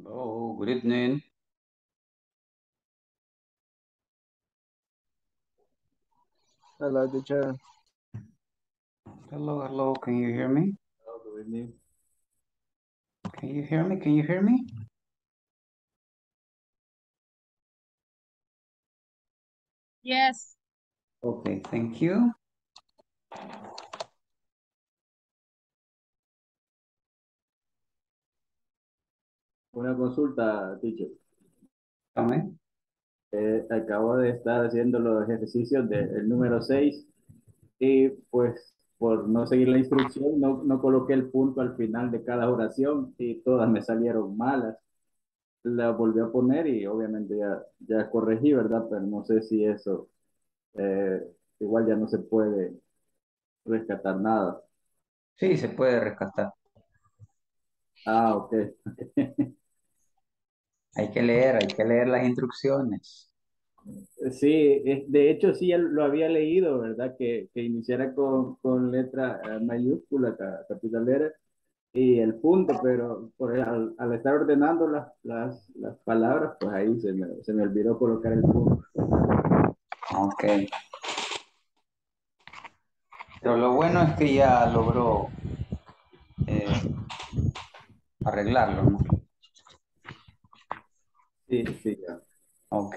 Oh, good evening. Hello, teacher. Hello, hello. Can you hear me? Hello, good evening. Can you hear me? Can you hear me? Yes. Okay, thank you. Una consulta, teacher. Dame. Acabo de estar haciendo los ejercicios del número 6 y pues por no seguir la instrucción no coloqué el punto al final de cada oración y todas me salieron malas. La volví a poner y obviamente ya corregí, ¿verdad? Pero no sé si eso eh, igual ya no se puede rescatar nada. Sí, se puede rescatar. Ah, ok. Hay que leer las instrucciones. Sí, de hecho sí ya lo había leído, ¿verdad? Que iniciara con letra mayúscula, capitalera, y el punto, pero al estar ordenando las palabras, pues ahí se me olvidó colocar el punto. Ok. Pero lo bueno es que ya logró eh, arreglarlo, ¿no? Sí, sí, ya. Ok.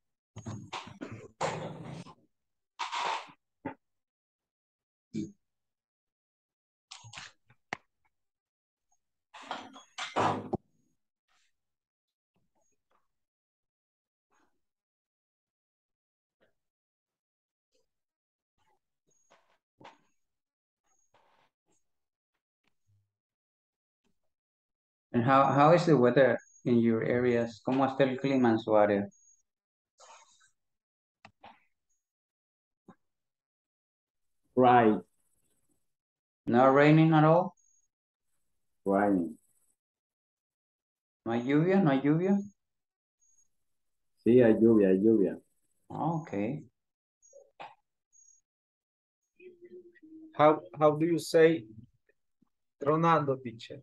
And how is the weather in your areas? ¿Cómo está el clima en su área? Right, Not raining at all? right. ¿No hay lluvia? ¿No hay lluvia? Sí, hay lluvia, hay lluvia. Ok. How do you say tronando, teacher?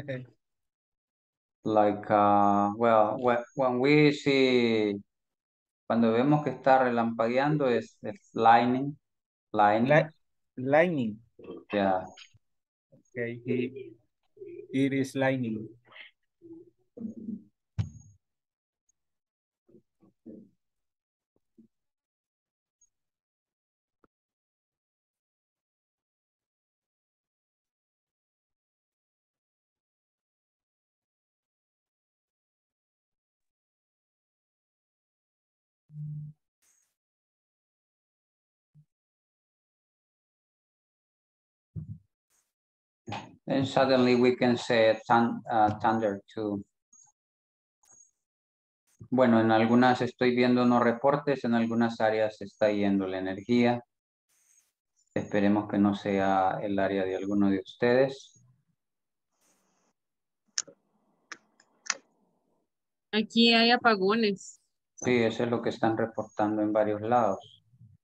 Like, well, when we see, cuando vemos que está relampagueando es lightning, lightning, Lightning. yeah. Okay, it is lightning. And suddenly we can say thunder too. Bueno, en algunas estoy viendo unos reportes, en algunas áreas se está yendo la energía. Esperemos que no sea el área de alguno de ustedes. Aquí hay apagones. Sí, eso es lo que están reportando en varios lados.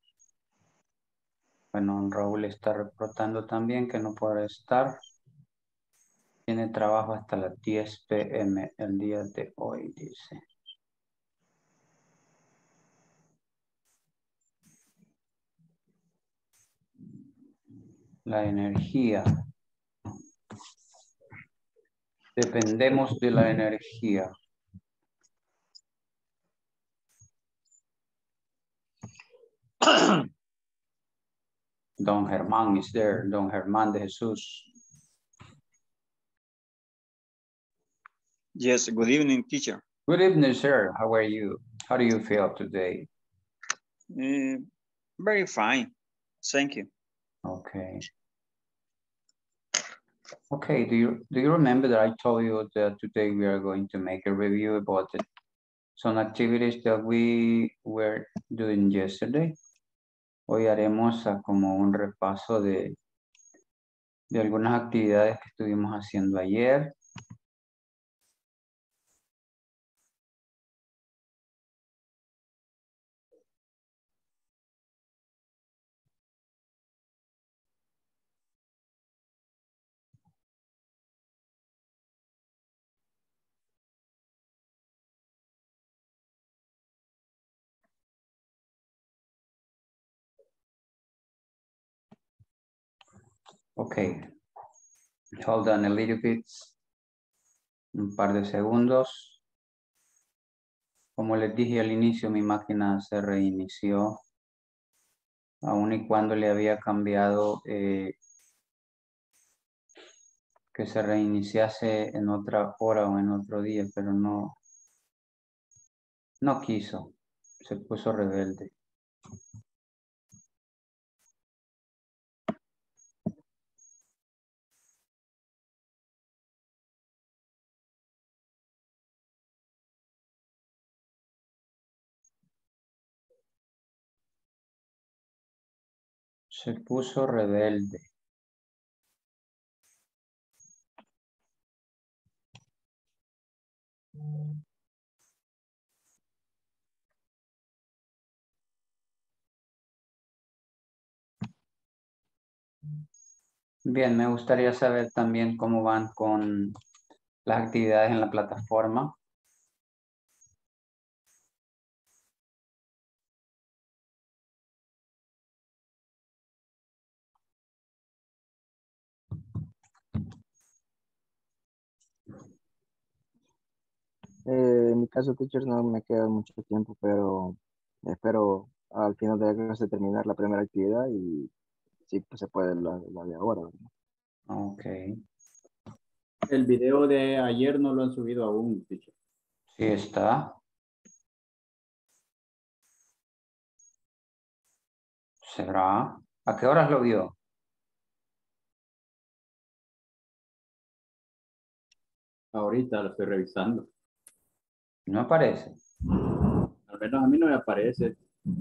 Bueno, Raúl está reportando también que no puede estar. Tiene trabajo hasta las 10 p.m. el día de hoy, dice. La energía. Dependemos de la energía. Don Germán is there. Don Germán de Jesús. Yes, good evening, teacher. Good evening, sir. How are you? How do you feel today? Very fine. Thank you. Okay. Okay, do you remember that I told you that today we are going to make a review about some activities that we were doing yesterday? Hoy haremos como un repaso de algunas actividades que estuvimos haciendo ayer. Okay. Hold on a little bit. Un par de segundos. Como les dije al inicio, mi máquina se reinició. Aun y cuando le había cambiado que se reiniciase en otra hora o en otro día, pero no quiso. Se puso rebelde. Se puso rebelde. Bien, me gustaría saber también cómo van con las actividades en la plataforma. En mi caso, teacher, no me queda mucho tiempo, pero espero al final de la clase terminar la primera actividad y sí, pues se puede la de ahora, ¿verdad? Ok. El video de ayer no lo han subido aún, teacher. Sí está. ¿Será? ¿A qué horas lo vio? Ahorita lo estoy revisando. No aparece. Al menos a mí no me aparece.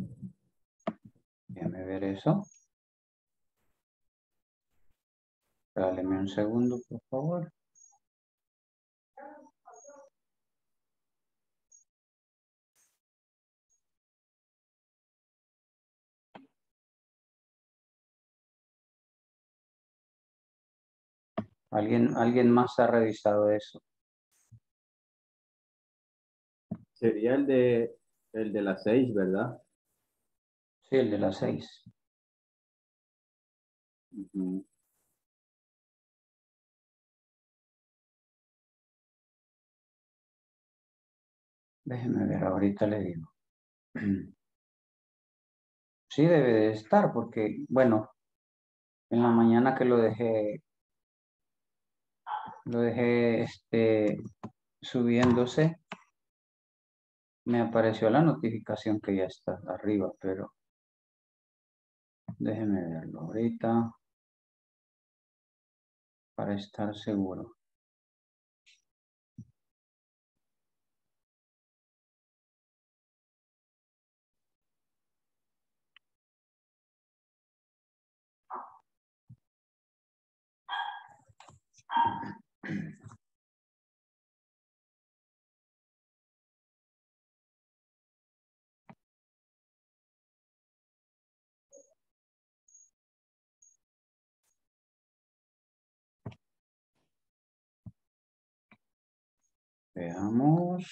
Déjame ver eso. Dáleme un segundo, por favor. ¿Alguien más ha revisado eso? Sería el de las 6, ¿verdad? Sí, el de las 6. Ujú. Déjeme ver, ahorita le digo. Sí, debe de estar porque, bueno, en la mañana que lo dejé subiéndose, me apareció la notificación que ya está arriba, pero déjeme verlo ahorita para estar seguro. Veamos.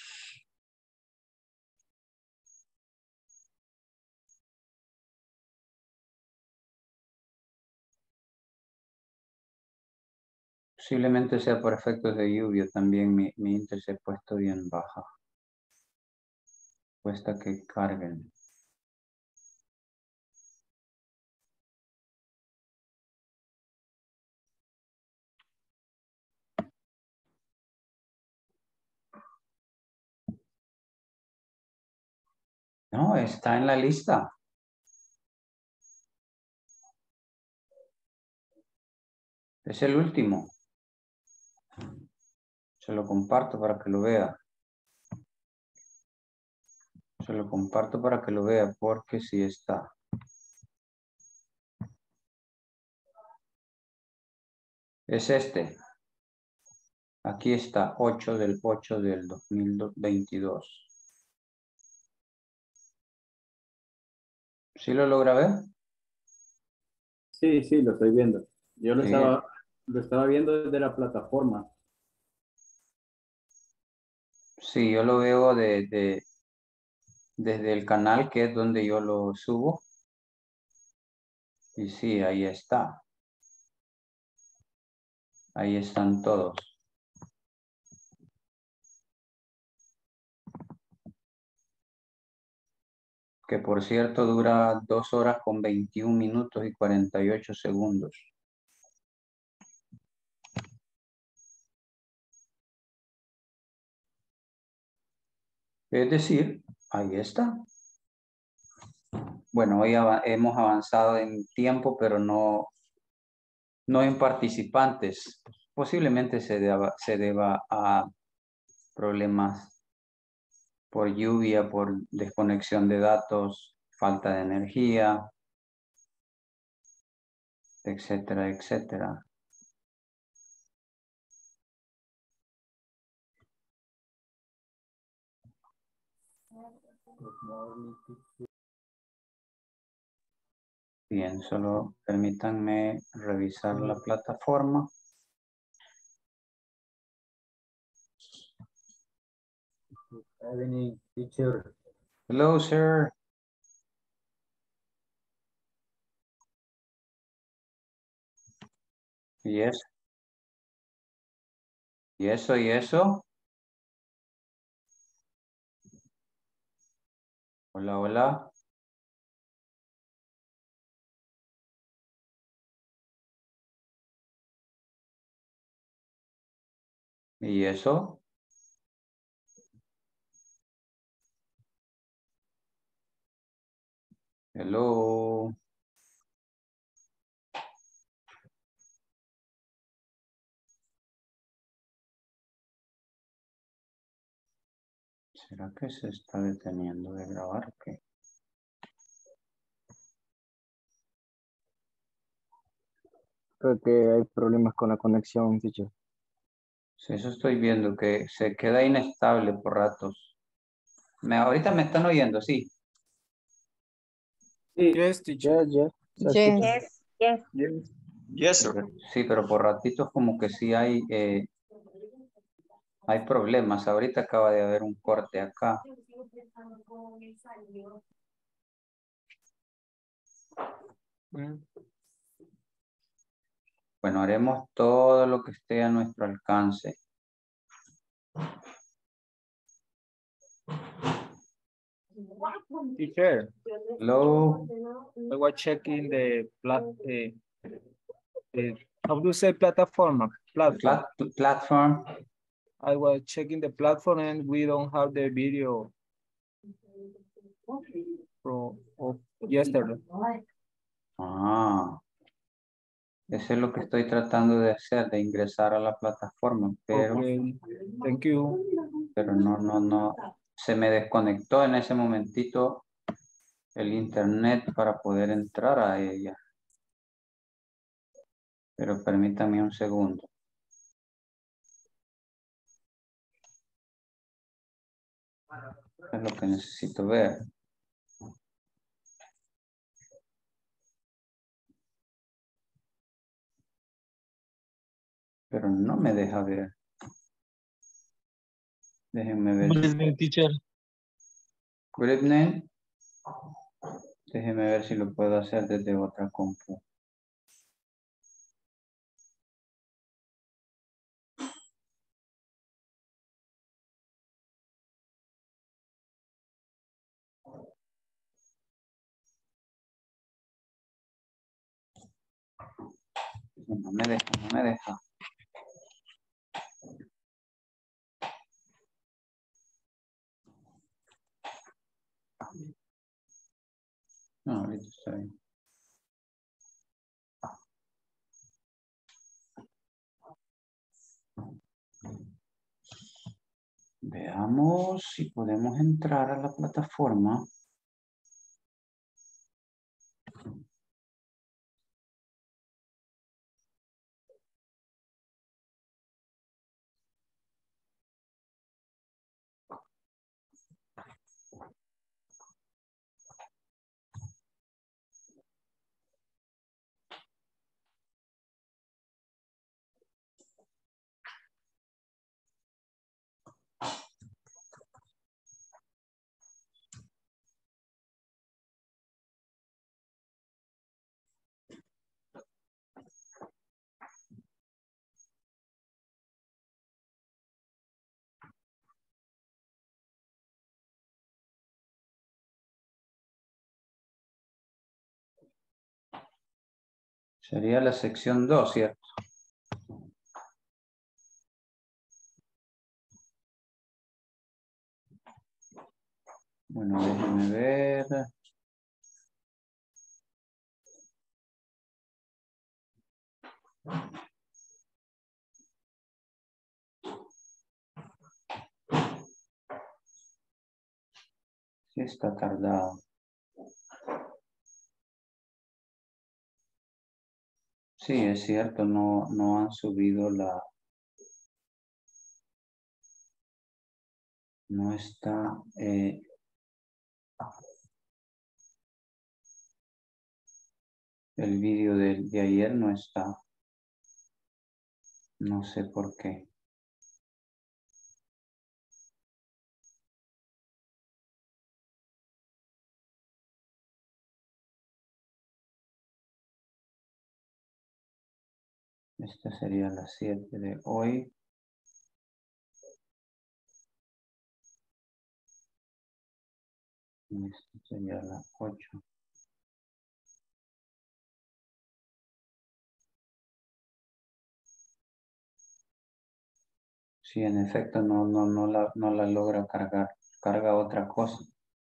Posiblemente sea por efectos de lluvia también mi índice se ha puesto bien baja. Cuesta que carguen. No, está en la lista. Es el último. Se lo comparto para que lo vea. Se lo comparto para que lo vea porque sí está. Es este. Aquí está, 8 del 8 del 2022. ¿Sí lo logra ver? Sí, sí, lo estoy viendo. Yo Sí, lo estaba viendo desde la plataforma. sí, yo lo veo desde el canal que es donde yo lo subo. Y sí, ahí está. Ahí están todos. Que por cierto dura 2 horas con 21 minutos y 48 segundos. Es decir, ahí está. Bueno, hoy hemos avanzado en tiempo, pero no en participantes. Posiblemente se deba a problemas por lluvia, por desconexión de datos, falta de energía, etcétera, etcétera. Bien, solo permítanme revisar la plataforma. Evening, teacher. Hello, sir. Yes. ¿Y eso y eso? Hola, hola. ¿Y eso? Hello. ¿Será que se está deteniendo de grabar o qué? Creo que hay problemas con la conexión, teacher. Sí, eso estoy viendo, que se queda inestable por ratos. Ahorita me están oyendo, sí. Sí, Yes, teacher. Ya, la Yes. escucho. Yes. Yes. Yes, sir. Sí, pero por ratitos como que sí hay problemas. Ahorita acaba de haber un corte acá. Mm. Bueno, haremos todo lo que esté a nuestro alcance. Teacher, Hello. I was checking the how do you say platform? Platform. Platform. I was checking the platform and we don't have the video of yesterday. Ah, eso es lo que estoy tratando de hacer, de ingresar a la plataforma, Okay, thank you. pero no. Se me desconectó en ese momentito el internet para poder entrar a ella. Pero permítame un segundo. Es lo que necesito ver. Pero no me deja ver. Déjenme ver. Good evening, teacher. Good evening. Déjenme ver si lo puedo hacer desde otra compu. No me deja. No, ahorita está bien. Veamos si podemos entrar a la plataforma. Sería la sección 2, ¿cierto? Bueno, déjenme ver. Sí está tardado. Sí, es cierto, no han subido la... No está... el vídeo de ayer no está. No sé por qué. Esta sería la 7 de hoy. Y esta sería la 8. Sí, en efecto, no la logra cargar. Carga otra cosa.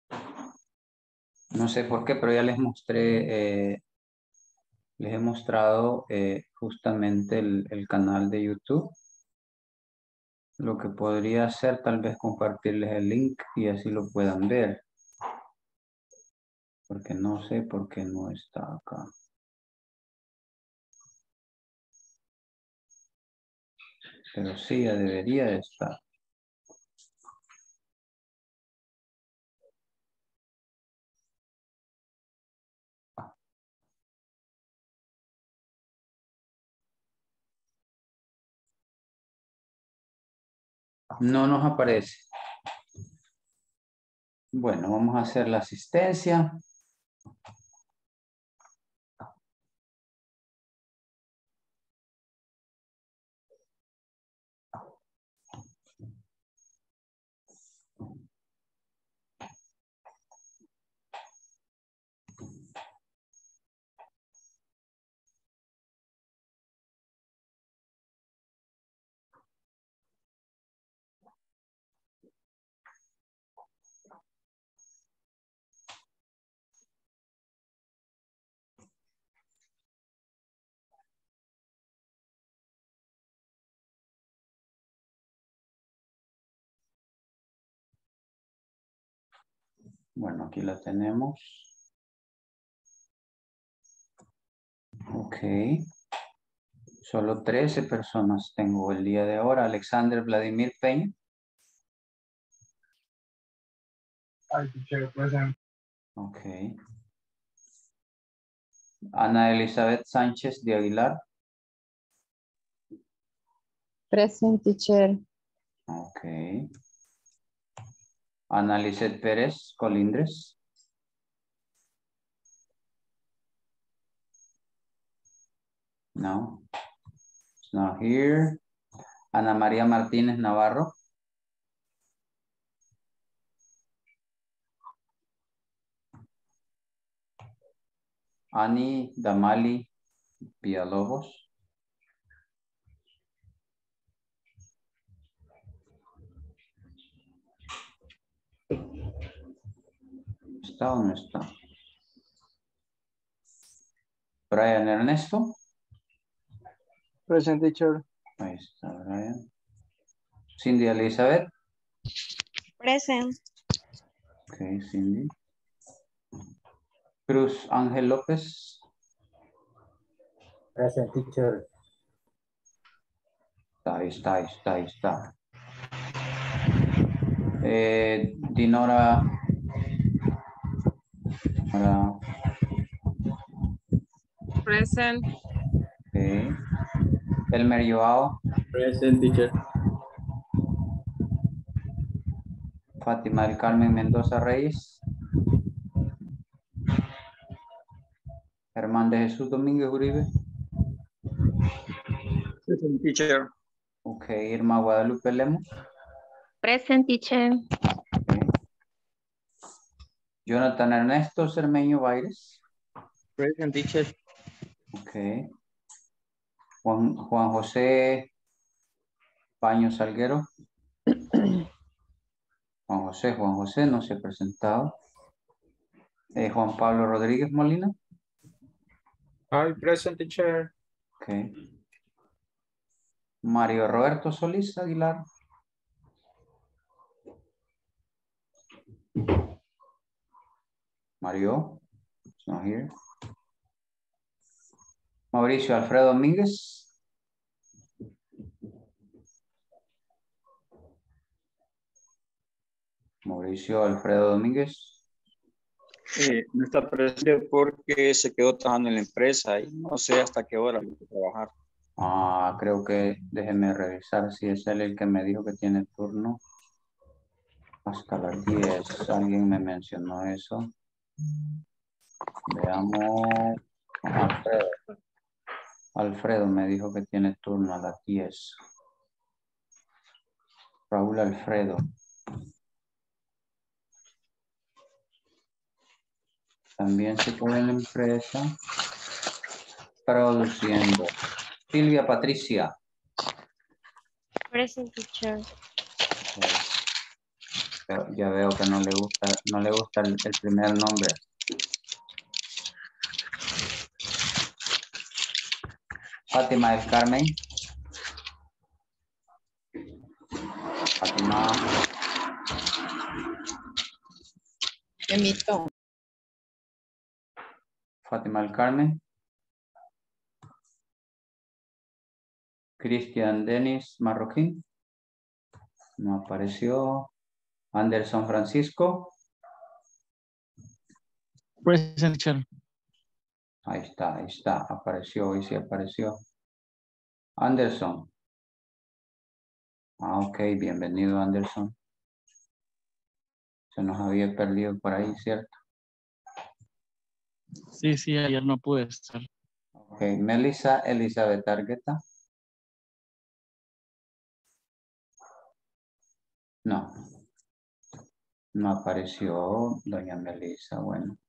No sé por qué, pero ya les mostré, les he mostrado justamente el canal de YouTube. Lo que podría hacer, tal vez compartirles el link y así lo puedan ver. Porque no sé por qué no está acá. Pero sí, ya debería de estar. No nos aparece. Bueno, vamos a hacer la asistencia. Bueno, aquí la tenemos. Ok. Solo 13 personas tengo el día de ahora. Alexander Vladimir Peña. Ok. Ana Elizabeth Sánchez de Aguilar. Present, teacher. Ok. Ana Lizeth Pérez Colindres. No. It's not here. Ana María Martínez Navarro. Ani Damali Villalobos. ¿Está o no está? Brian Ernesto. Present, teacher. Ahí está Brian. Cindy Elizabeth. Present. Ok, Cindy. Cruz Ángel López. Present, teacher. Ahí está. Dinora. Present. Ok. Elmer Joao. Present, teacher. Fátima del Carmen Mendoza Reyes. Germán de Jesús Domínguez Uribe. Present, teacher. Ok, Irma Guadalupe Lemos. Present, teacher. Ok. Jonathan Ernesto Cermeño Baires. Present, teacher. Ok. Juan José Paño Salguero. Juan José no se ha presentado. Juan Pablo Rodríguez Molina. Hi, present teacher. Okay. Mario Roberto Solís Aguilar. Mario, it's not here. Mauricio Alfredo Domínguez. Mauricio Alfredo Domínguez. No está presente porque se quedó trabajando en la empresa y no sé hasta qué hora va a trabajar. Creo que déjeme revisar si es él el que me dijo que tiene turno. Hasta las 10. Alguien me mencionó eso. Veamos. Alfredo. Alfredo me dijo que tiene turno a las 10. Raúl Alfredo. También se queda en la empresa. Produciendo. Silvia Patricia. Present teacher. Ya veo que no le gusta el primer nombre. Fátima del Carmen. Fátima. Emito. Fátima del Carmen. Cristian Denis Marroquín. No apareció. Anderson Francisco. Present teacher. Ahí está. Apareció, hoy sí apareció. Anderson. Ok, bienvenido Anderson. Se nos había perdido por ahí, ¿cierto? Sí, ayer no pude estar. Ok, Melissa Elizabeth Argueta. No. No apareció doña Melissa. Bueno.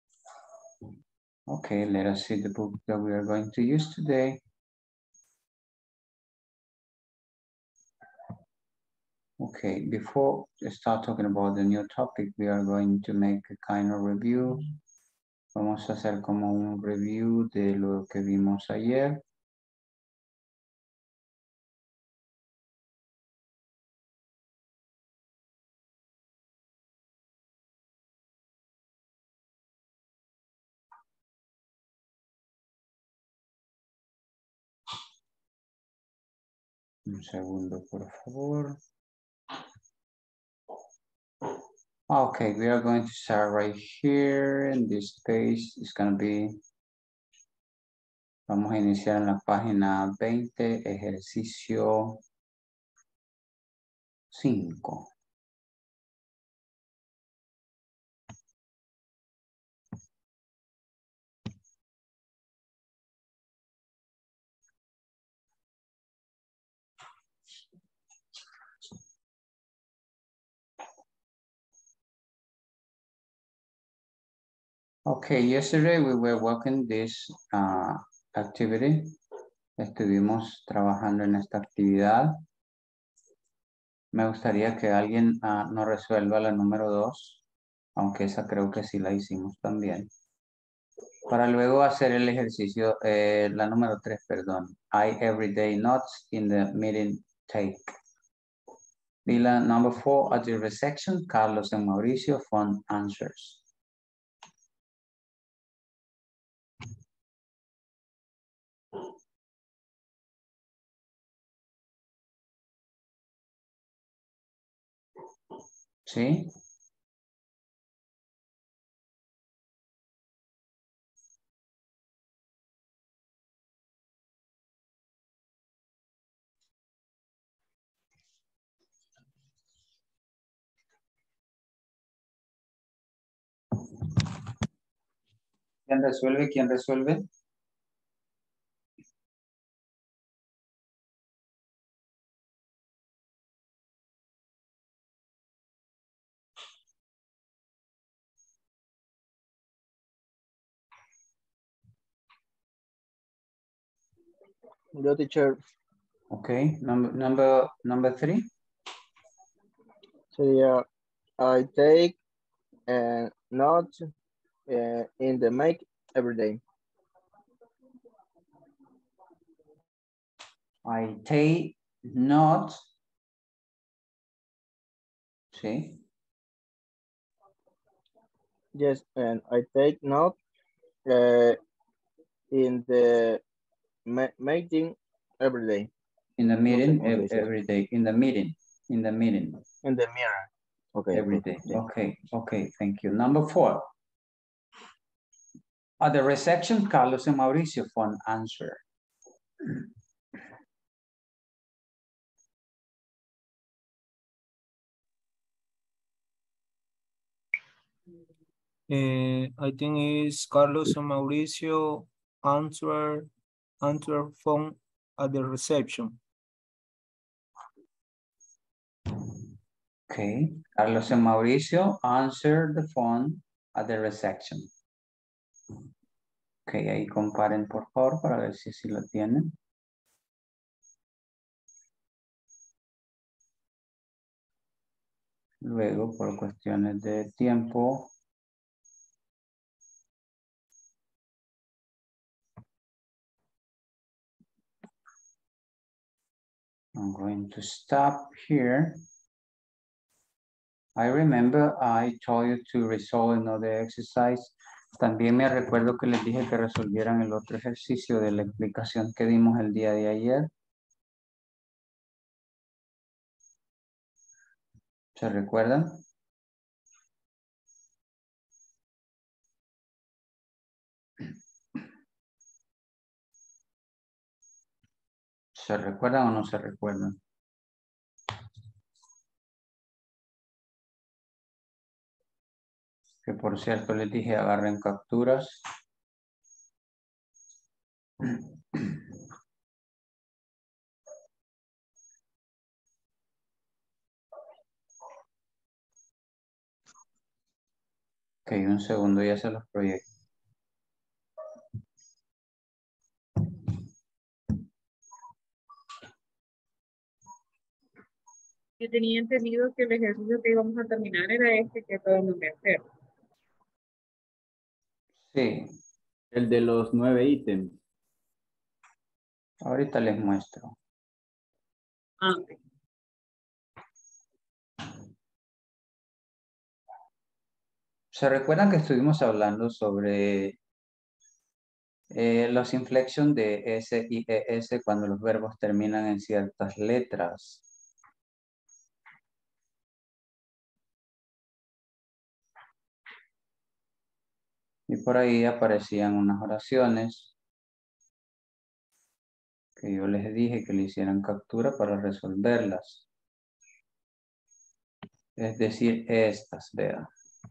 Okay, let us see the book that we are going to use today. Okay, before we start talking about the new topic, we are going to make a kind of review. Vamos a hacer como un review de lo que vimos ayer. Un segundo, por favor. Okay, we are going to start right here in this page. It's going to be, vamos a iniciar en la página 20, ejercicio 5. Okay, yesterday we were working this activity. Estuvimos trabajando en esta actividad. Me gustaría que alguien nos resuelva la número 2, aunque esa creo que sí la hicimos también. Para luego hacer el ejercicio, la número 3, perdón. I everyday notes in the meeting take. Y la number 4, at the reception, Carlos and Mauricio found answers. ¿Sí? ¿Quién resuelve? ¿Quién resuelve? Yo, teacher. Okay, number 3. Sería, I take notes in the mic every day. I take notes. Sí. Yes, and I take notes in the meeting every day. In the meeting No sé every day. In the meeting. In the mirror. Okay. Every day. Okay, thank you. Number 4. At the reception, Carlos and Mauricio phone answer. I think it's Carlos and Mauricio answer phone at the reception. Okay, Carlos and Mauricio answer the phone at the reception. Ok, ahí comparen por favor para ver si lo tienen. Luego, por cuestiones de tiempo, I'm going to stop here. I remember I told you to resolve another exercise. También me recuerdo que les dije que resolvieran el otro ejercicio de la explicación que dimos el día de ayer. ¿Se recuerdan? ¿Se recuerdan o no se recuerdan? Que por cierto les dije agarren capturas. Ok, un segundo, ya se los proyecto. Yo tenía entendido que el ejercicio que íbamos a terminar era este que acabamos de hacer. Sí. El de los 9 ítems. Ahorita les muestro. Ah, ok. ¿Se recuerdan que estuvimos hablando sobre los inflection de S y ES cuando los verbos terminan en ciertas letras? Y por ahí aparecían unas oraciones que yo les dije que le hicieran captura para resolverlas. Es decir, estas, vean.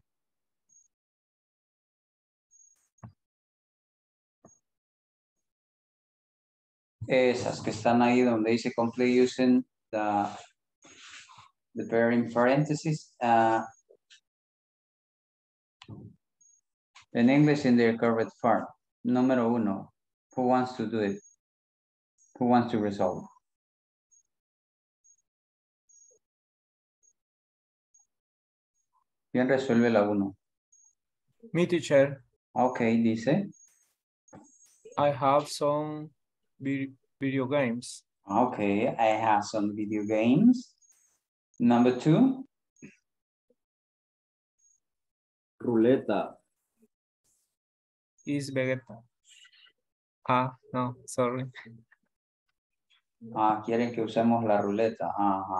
Esas que están ahí donde dice complete using the verb in parentheses. In English in their correct form. Número 1. Who wants to do it? Who wants to resolve? ¿Quién resuelve la 1? Me, teacher. Ok, dice. I have some video games. Okay, I have some video games. Number 2. Ruleta. Is Vegeta. Ah, no, sorry. Quieren que usemos la ruleta.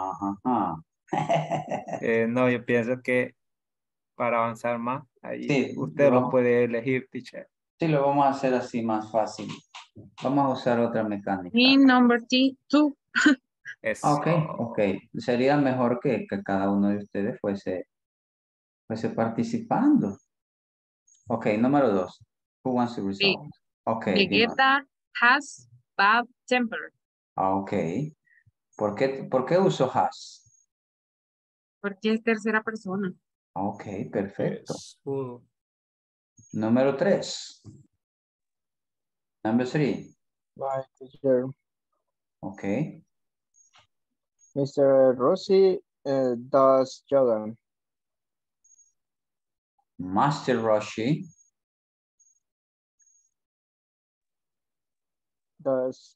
No, yo pienso que para avanzar más, ahí Sí, usted lo puede elegir, teacher. Sí, lo vamos a hacer así más fácil. Vamos a usar otra mecánica. Y number 2. Ok. Sería mejor que cada uno de ustedes fuese participando. Ok, número 2. Who wants to resolve? Ok. Vegeta has bad temper. Ok. ¿Por qué uso has? Porque es tercera persona. Ok, perfecto. Yes. Número 3. Number 3. Bye, teacher. Okay. Mr. Rossi does yoga. Master Roshi Does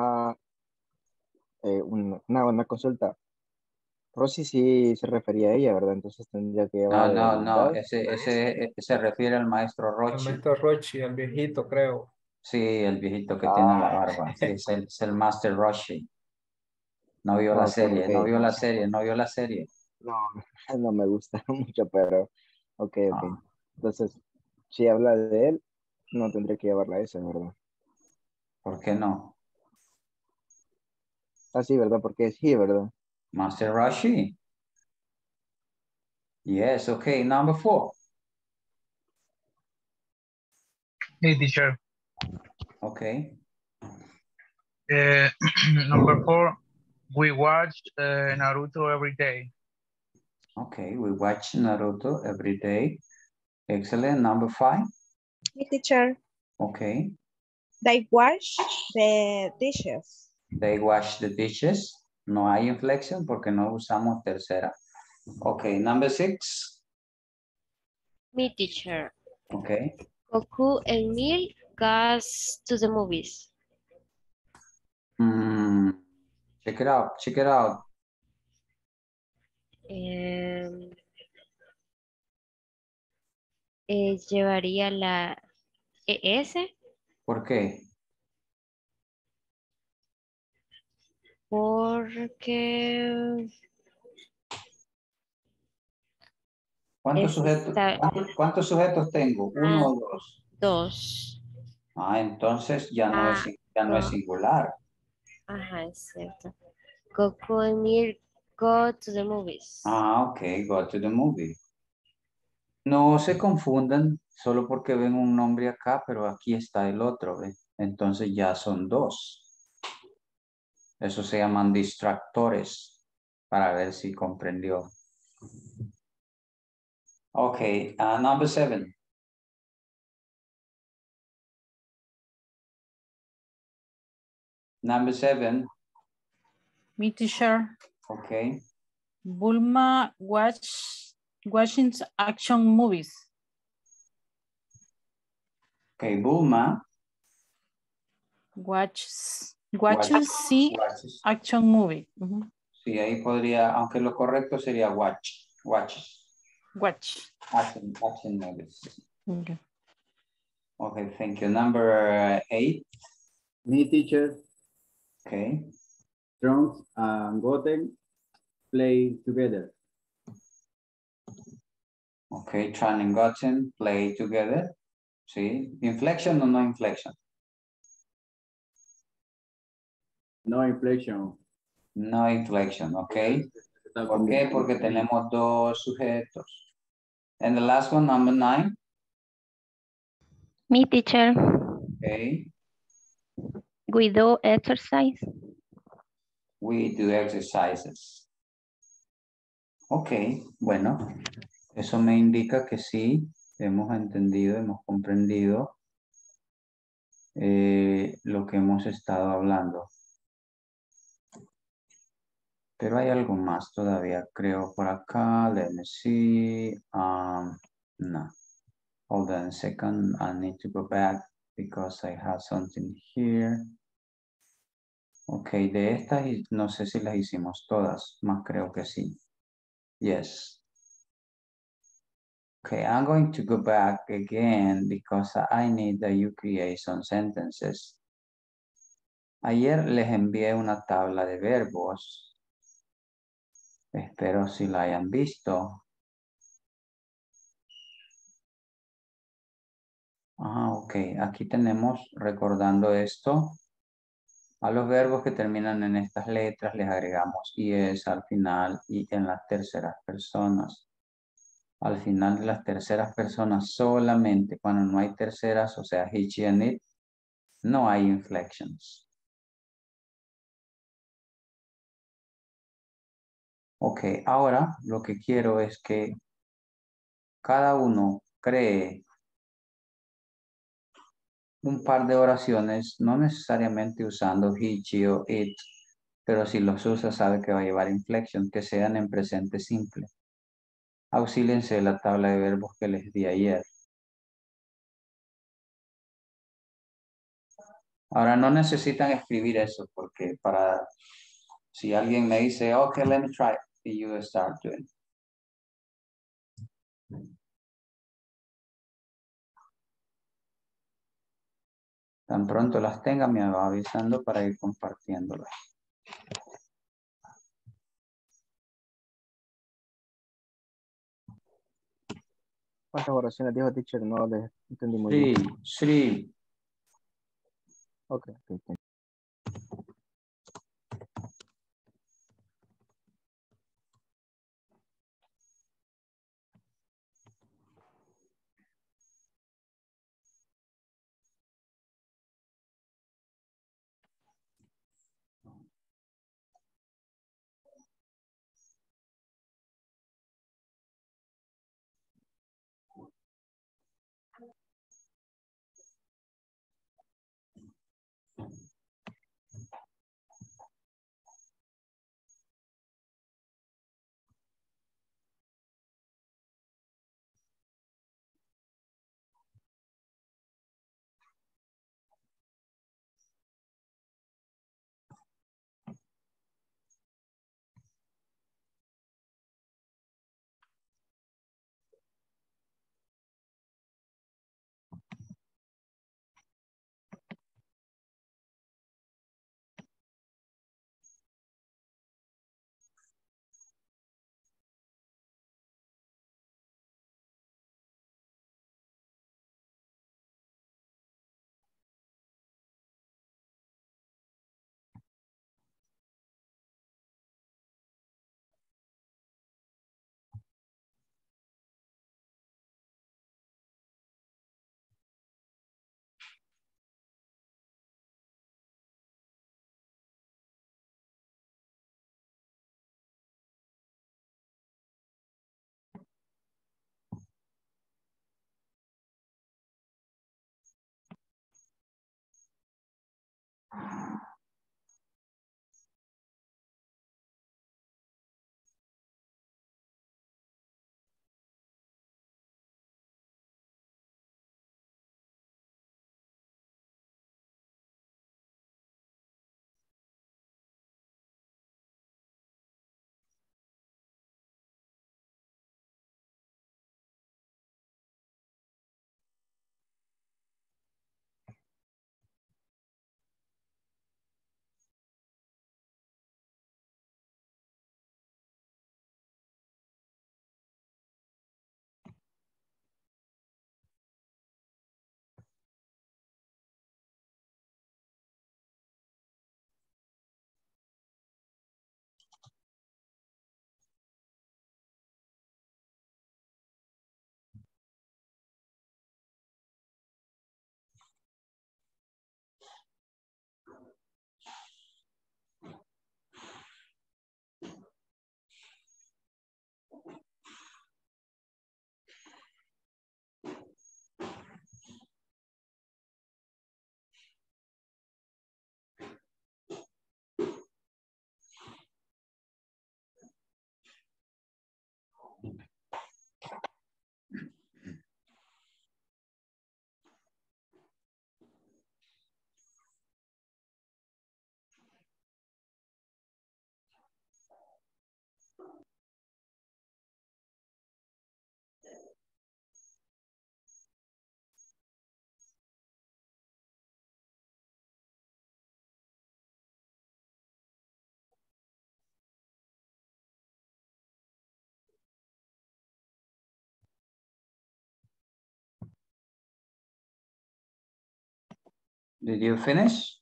una consulta. Rosy sí se refería a ella, ¿verdad? Entonces tendría que llevar no, does. ese se refiere al maestro El Rochi. maestro Rochi, el viejito, creo. Sí, el viejito que tiene la barba. Sí, es el Master Roshi. No vio la Ok, serie, ok. no vio la serie, no vio la serie. No, no me gusta mucho, pero ok, ok. Ah, Entonces, si habla de él, no tendría que llevarla esa, ¿verdad? ¿por qué no? Ah, sí, ¿verdad? Porque es he, ¿verdad? Master Roshi. Yes, okay. Number 4. Hey, teacher. Okay. Number 4, we watch Naruto every day. Okay, we watch Naruto every day. Excellent. Number 5. Mi teacher, Okay. they wash the dishes. They wash the dishes. No hay inflexión porque no usamos tercera. Okay, number 6. Mi teacher. Okay. Goku and Mil goes to the movies. Check it out. Check it out. Llevaría la ES ¿Por qué? porque ¿Cuántos sujetos, está cuántos sujetos tengo? ¿Uno o dos? 2. Ah, entonces ya no es No. singular. Ajá, es cierto. Goku and Mil go to the movies. Ah, ok, go to the movie. No se confundan solo porque ven un nombre acá, pero aquí está el otro, ¿ve? Entonces ya son 2. Eso se llaman distractores, para ver si comprendió. Ok, number 7. Number 7. Mi teacher. Okay. Bulma watching action movies. Okay, Bulma. Watches action movie. Sí, ahí podría, aunque lo correcto sería watch. Watch. Action movies. Okay. Okay, thank you. Number 8. Mi teacher. Okay. Trunks and Goten play together. Okay, Tron and Goten play together. Sí. Inflection o no inflection? No inflection. No inflection, okay. ¿Por qué? Porque tenemos 2 sujetos. And the last one, number 9. Mi teacher, Okay. we do exercise. We do exercises. Ok, bueno, eso me indica que sí, hemos entendido, hemos comprendido lo que hemos estado hablando. Pero hay algo más todavía, creo, por acá. Let me see. No. Hold on a second. I need to go back because I have something here. Ok, de estas no sé si las hicimos todas, más creo que sí. Yes. Okay, I'm going to go back again because I need that you create some sentences. Ayer les envié una tabla de verbos. Espero si la hayan visto. Ok. Aquí tenemos, recordando esto, a los verbos que terminan en estas letras les agregamos IS al final y en las terceras personas. Al final de las terceras personas solamente, cuando no hay terceras, o sea, he, she, and it, no hay inflections. Ok, ahora lo que quiero es que cada uno cree un par de oraciones, no necesariamente usando he, she o it, pero si los usa sabe que va a llevar inflection, que sean en presente simple. Auxílense de la tabla de verbos que les di ayer. Ahora no necesitan escribir eso porque si alguien me dice, okay, let me try, y you start doing. Tan pronto las tenga, me va avisando para ir compartiéndolas. ¿Cuántas oraciones dijo teacher? No le entendí muy bien. Sí. Ok. Did you finish?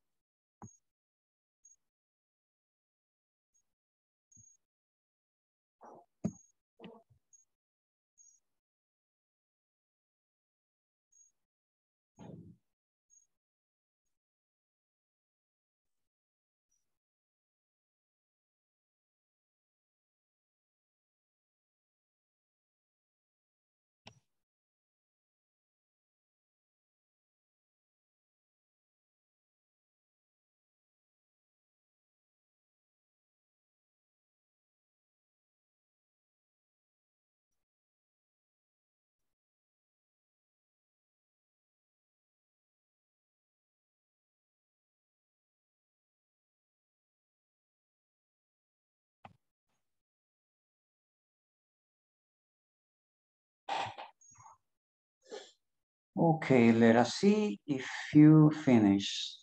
Okay, let us see if you finish.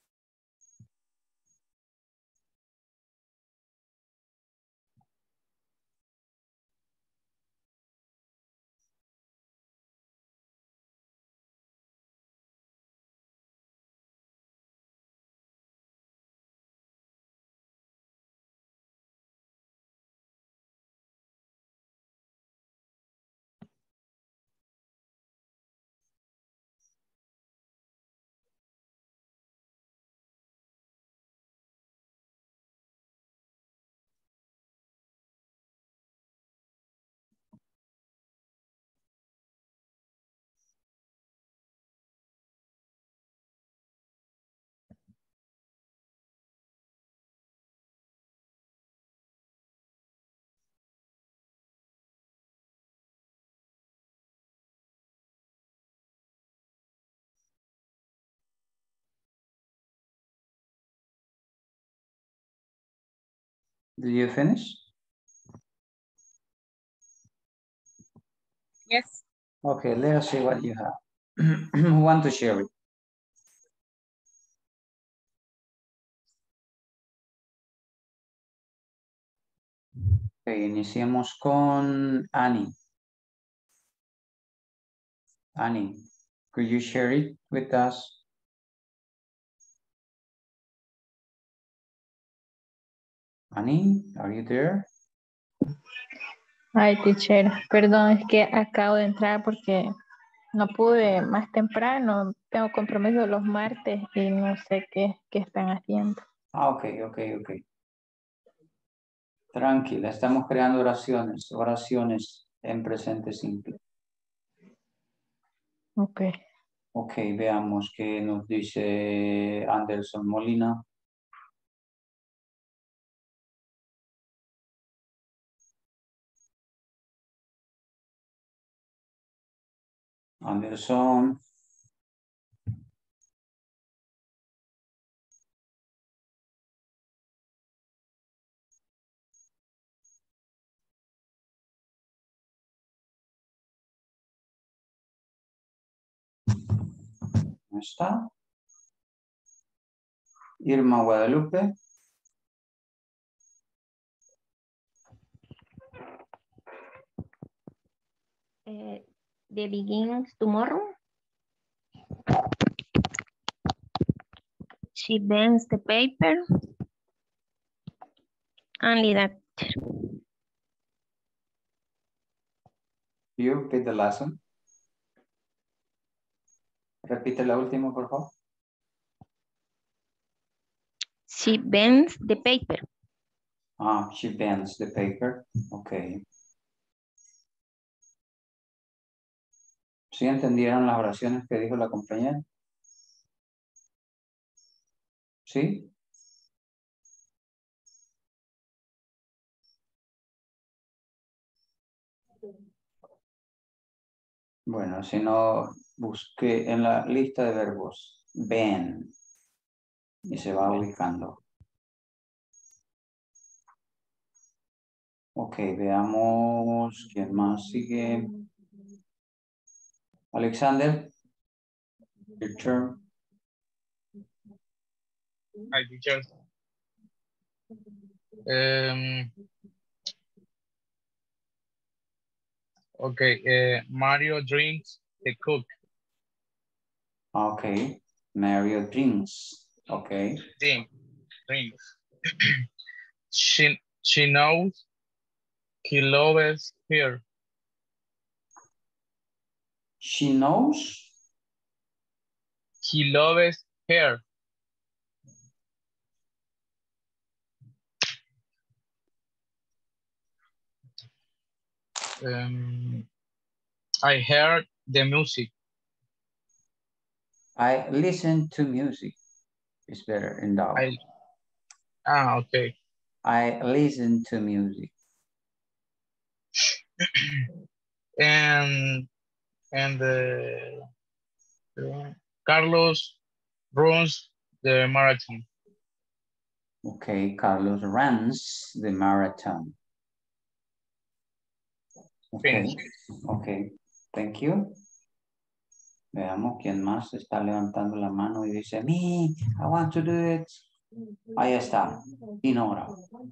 Did you finish? Yes. Okay, let us see what you have. Who want to share it? Okay, iniciemos con Annie. Annie, could you share it with us? Annie, are you there? Ay, teacher, perdón, es que acabo de entrar porque no pude más temprano. Tengo compromiso los martes y no sé qué están haciendo. Ah, ok. Tranquila, estamos creando oraciones en presente simple. Ok. Ok, veamos qué nos dice Anderson Molina. Anderson. ¿No está? Irma Guadalupe. The begins tomorrow. She bends the paper. Only that. You repeat the lesson. Repite la última, por favor. She bends the paper. Ah, she bends the paper. Ok. ¿Sí entendieron las oraciones que dijo la compañera? ¿Sí? Bueno, si no, busque en la lista de verbos. Bend. Y se va ubicando. Ok, veamos quién más sigue. Alexander. Your turn. Hi, teacher. Okay, Mario drinks the Coke. Okay, Mario drinks. Okay. Drinks. She knows he loves her. She knows. He loves her. I heard the music. I listen to music. It's better in doubt. Okay. I listen to music. and Carlos runs the marathon. Okay, Carlos runs the marathon. Okay, Finish. okay, thank you. Veamos quién más está levantando la mano y dice, me, I want to do it. Ahí está, Inora.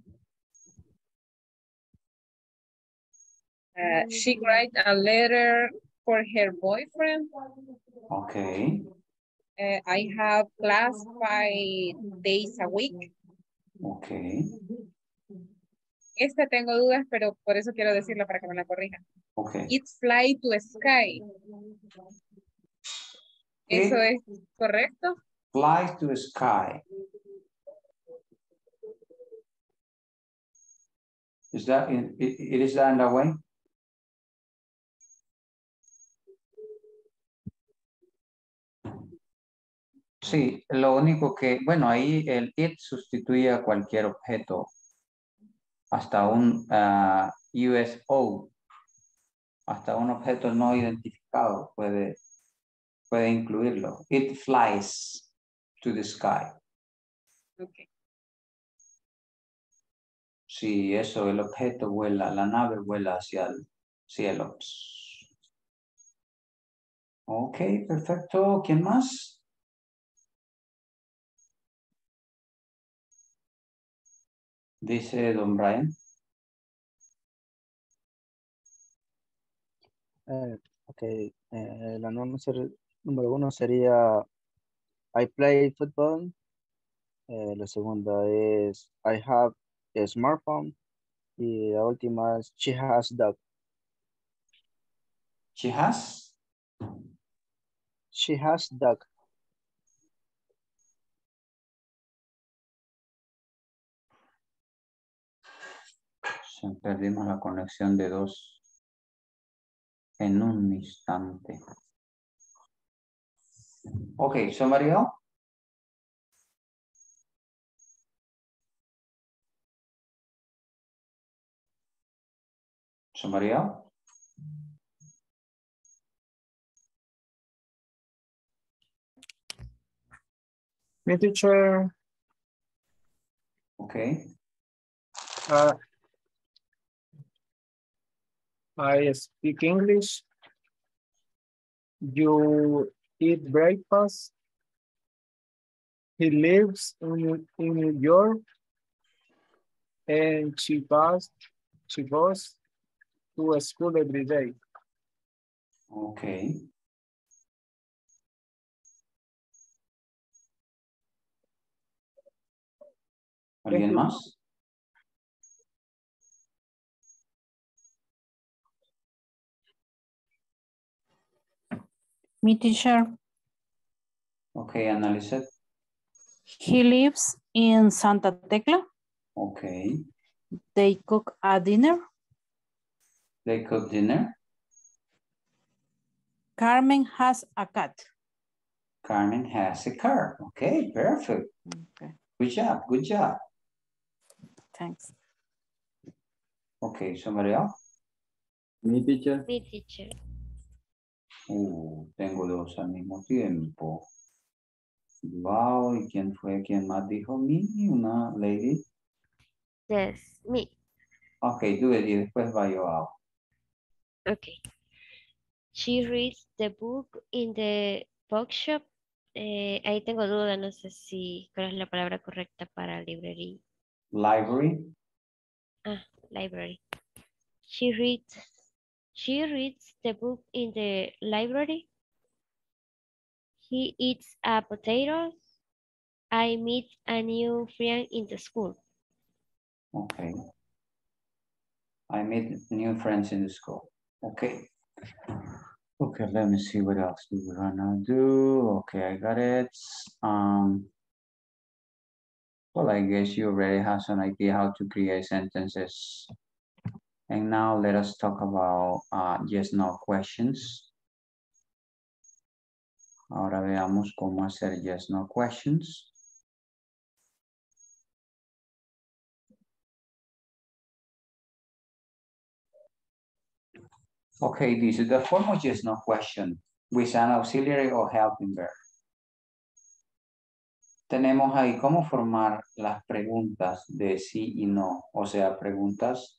She write a letter for her boyfriend. Okay. I have class 5 days a week. Okay. Esta tengo dudas, pero por eso quiero decirla para que me la corrijan. Okay. It fly to sky. ¿Eso es correcto? Flies to the sky. Is that it is that in that way? Sí, lo único que, bueno, ahí el it sustituye a cualquier objeto. Hasta un USO. Hasta un objeto no identificado puede incluirlo. It flies to the sky. Okay. Sí, eso, el objeto vuela, la nave vuela hacia el cielo. Ok, perfecto. ¿Quién más? Dice don Brian. Ok, la número 1 sería I play football. La segunda es I have a smartphone. Y la última es she has dog. She has? She has dog. Perdimos la conexión de dos en un instante. Ok, somebody else? Somebody else? Me, teacher. Okay. I speak English. You eat breakfast. He lives in New York. And she goes to a school every day. Okay. ¿Alguien más? Me, teacher. Okay, analyze it. He lives in Santa Tecla. Okay. They cook a dinner. They cook dinner. Carmen has a cat. Carmen has a car. Okay, perfect. Okay. Good job, good job. Thanks. Okay, somebody else? Me, teacher. Me, teacher. Tengo dos al mismo tiempo. Wow, ¿y quién fue quien más dijo me? Una lady. Yes, me. Okay, do it y después va yo out. Okay. She reads the book in the bookshop. Ahí tengo duda, no sé si cuál es la palabra correcta para librería. Library. Library. She reads the book in the library. He eats potatoes. I meet a new friend in the school. Okay. I made new friends in the school. Okay. Okay, let me see what else we're gonna do. Okay, I got it. Well, I guess you already have some idea how to create sentences. And now let us talk about yes, no questions. Ahora veamos cómo hacer yes, no questions. Okay, this is the form of yes, no question with an auxiliary or helping verb. Tenemos ahí cómo formar las preguntas de sí y no, o sea, preguntas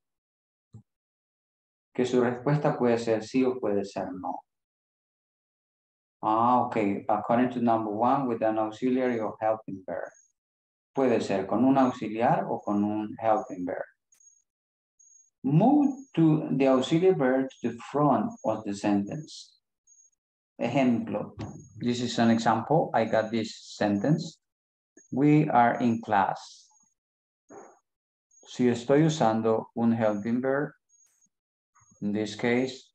que su respuesta puede ser sí o puede ser no. Okay. According to number 1, with an auxiliary or helping verb. Puede ser con un auxiliar o con un helping verb. Move to the auxiliary verb to the front of the sentence. Ejemplo. This is an example. I got this sentence. We are in class. Si estoy usando un helping verb, in this case,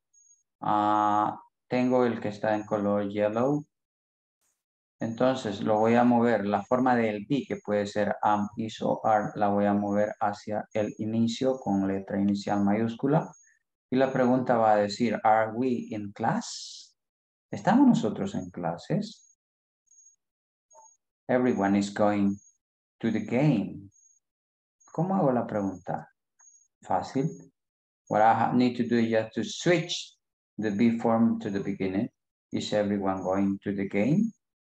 tengo el que está en color yellow. Entonces lo voy a mover, la forma del be, que puede ser am, is o are, la voy a mover hacia el inicio con letra inicial mayúscula. Y la pregunta va a decir, are we in class? ¿Estamos nosotros en clases? Everyone is going to the game. ¿Cómo hago la pregunta? Fácil. What I need to do is just to switch the be form to the beginning. Is everyone going to the game?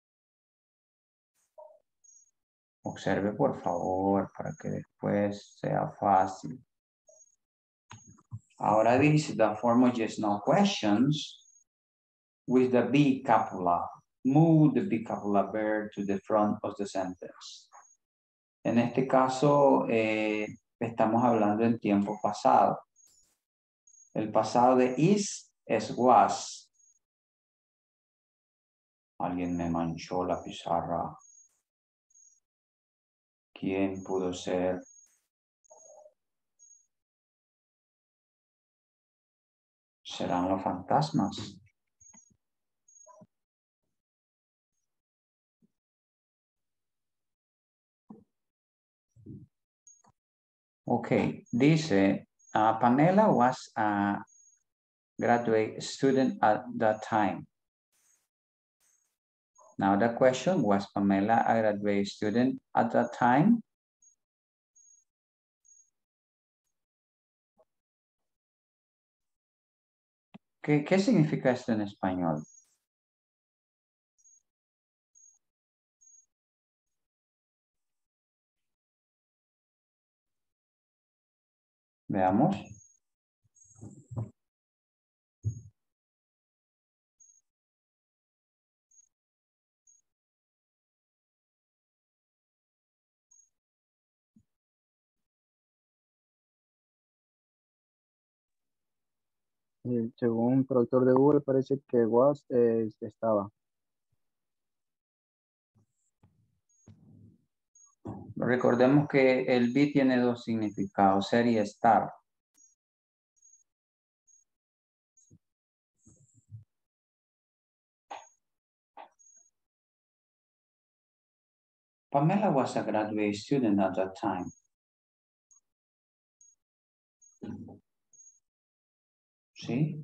Observe, por favor, para que después sea fácil. Ahora dice the form of yes, no questions with the be copula. Move the be copula verb to the front of the sentence. En este caso, estamos hablando en tiempo pasado. El pasado de is es was. Alguien me manchó la pizarra. ¿Quién pudo ser? ¿Serán los fantasmas? Okay, dice, Pamela was a graduate student at that time. Now the question, was Pamela a graduate student at that time? ¿Qué significa esto en español? Veamos. Según un traductor de Google, parece que was estaba. Recordemos que el be tiene dos significados, ser y estar. Pamela was a graduate student at that time. ¿Sí?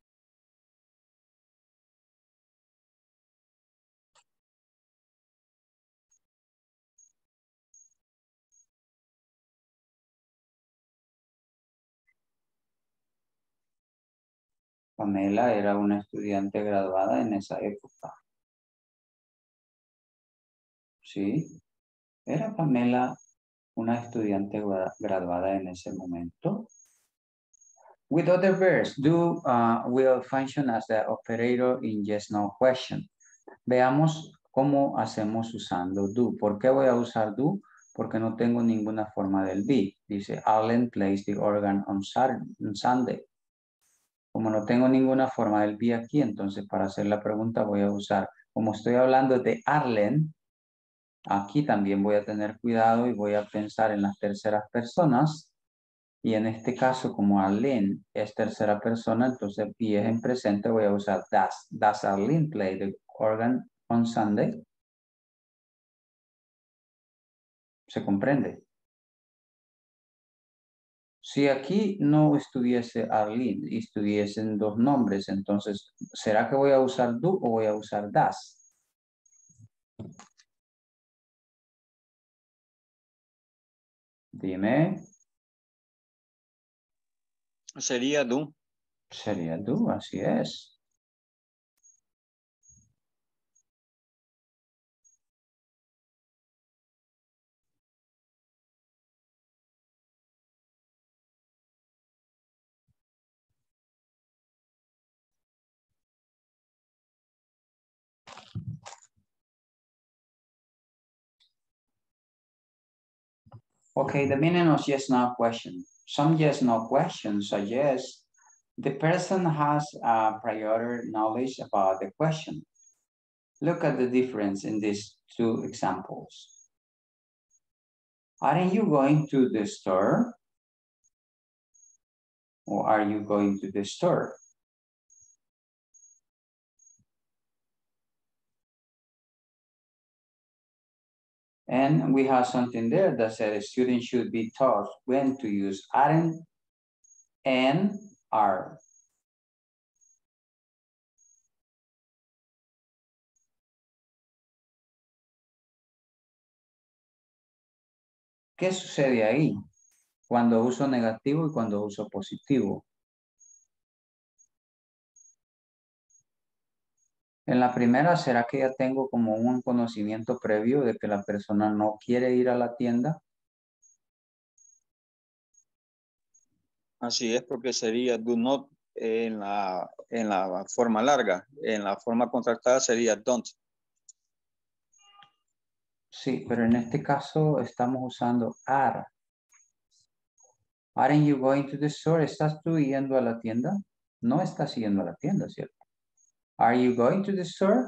Pamela era una estudiante graduada en esa época. ¿Sí? ¿Era Pamela una estudiante graduada en ese momento? With other verbs, do will function as the operator in yes, no question. Veamos cómo hacemos usando do. ¿Por qué voy a usar do? Porque no tengo ninguna forma del be. Dice, Arlen plays the organ on Sunday. Como no tengo ninguna forma del be aquí, entonces para hacer la pregunta voy a usar, como estoy hablando de Arlen, aquí también voy a tener cuidado y voy a pensar en las terceras personas. Y en este caso, como Arlene es tercera persona, entonces be es en presente, voy a usar does. Does Arlene play the organ on Sunday? ¿Se comprende? Si aquí no estuviese Arlene y estuviesen dos nombres, entonces, ¿será que voy a usar do o voy a usar does? Dime. Sería do. Sería do, así es. Okay, the meaning of yes, no question. Some yes, no questions suggest the person has a prior knowledge about the question. Look at the difference in these two examples. Aren't you going to the store? Or are you going to the store? And we have something there that said a student should be taught when to use aren't and are. ¿Qué sucede ahí? Cuando uso negativo y cuando uso positivo. En la primera, ¿será que ya tengo como un conocimiento previo de que la persona no quiere ir a la tienda? Así es, porque sería do not en la forma larga. En la forma contractada sería don't. Sí, pero en este caso estamos usando are. Aren't you going to the store? ¿Estás tú yendo a la tienda? No estás yendo a la tienda, ¿cierto? Are you going to the store?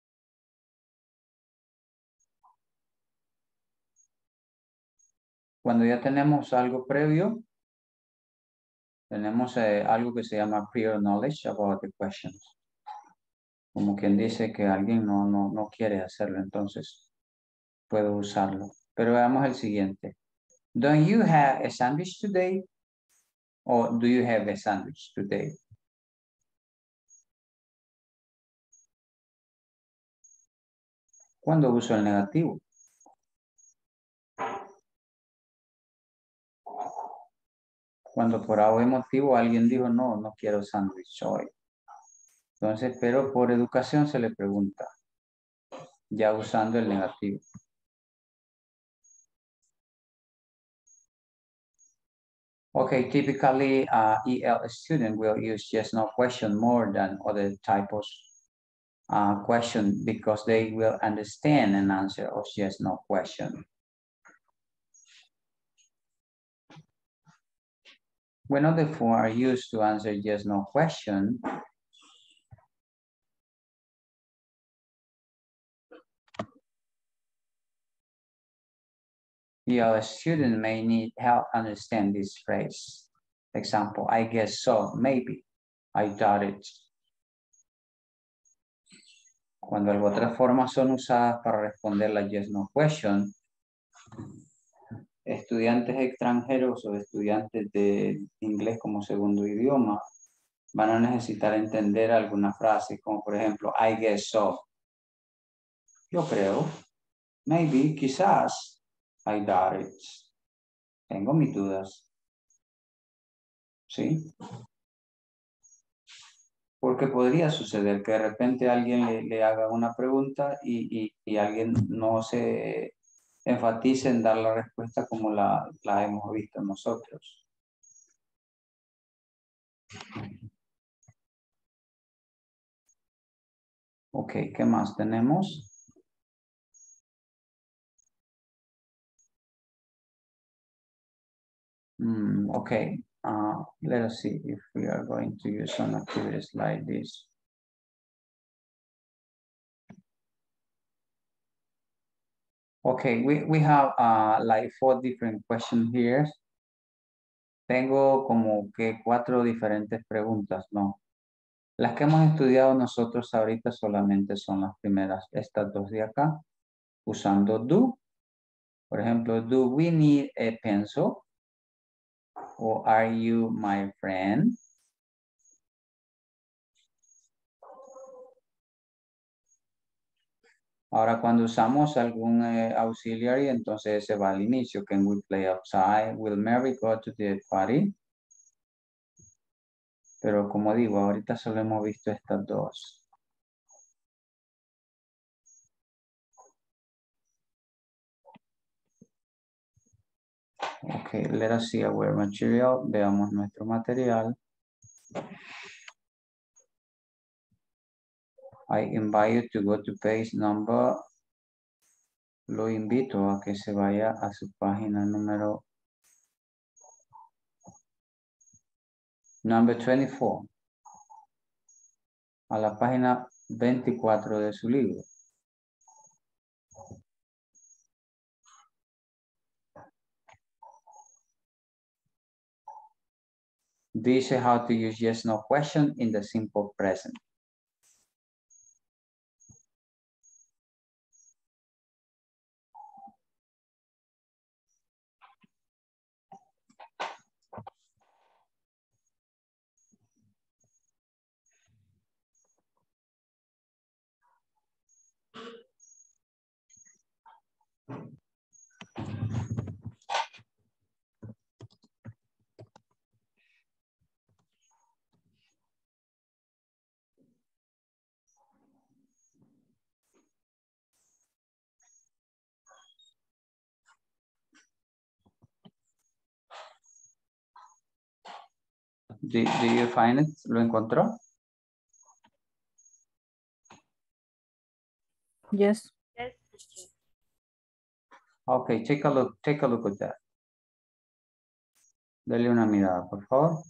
Cuando ya tenemos algo previo, tenemos algo que se llama prior knowledge about the questions. Como quien dice que alguien no quiere hacerlo, entonces puedo usarlo. Pero veamos el siguiente. Don't you have a sandwich today? Or do you have a sandwich today? ¿Cuándo uso el negativo? Cuando por algún motivo alguien dijo, no quiero sándwich hoy. Entonces, pero por educación se le pregunta, ya usando el negativo. Okay, typically, EL student will use yes, no question more than other types question because they will understand an answer of yes, no question. When other four are used to answer yes, no question, your student may need help understand this phrase. Example, I guess so, maybe, I doubt it. Cuando las otras formas son usadas para responder la yes, no question, estudiantes extranjeros o estudiantes de inglés como segundo idioma van a necesitar entender alguna frase, como por ejemplo, I guess so. Yo creo, maybe, quizás, I doubt it. Tengo mis dudas. ¿Sí? Porque podría suceder que de repente alguien le haga una pregunta y alguien no se enfatice en dar la respuesta como la hemos visto nosotros. Ok, ¿qué más tenemos? Okay, let us see if we are going to use some activities like this. Okay, we have like 4 different questions here. Tengo como que 4 diferentes preguntas, ¿no? Las que hemos estudiado nosotros ahorita solamente son las primeras, estas 2 de acá, usando do. Por ejemplo, do we need a pencil? O are you my friend? Ahora, cuando usamos algún auxiliary, entonces se va al inicio. Can we play outside? Will Mary go to the party? Pero como digo, ahorita solo hemos visto estas 2. Ok, let us see our material. Veamos nuestro material. I invite you to go to page number lo invito a que se vaya a su página número number 24. A la página 24 de su libro. This is how to use yes, no question in the simple present. Do you find it? ¿Lo encontró? Yes. Yes. Okay, take a look at that. Dale una mirada, por favor.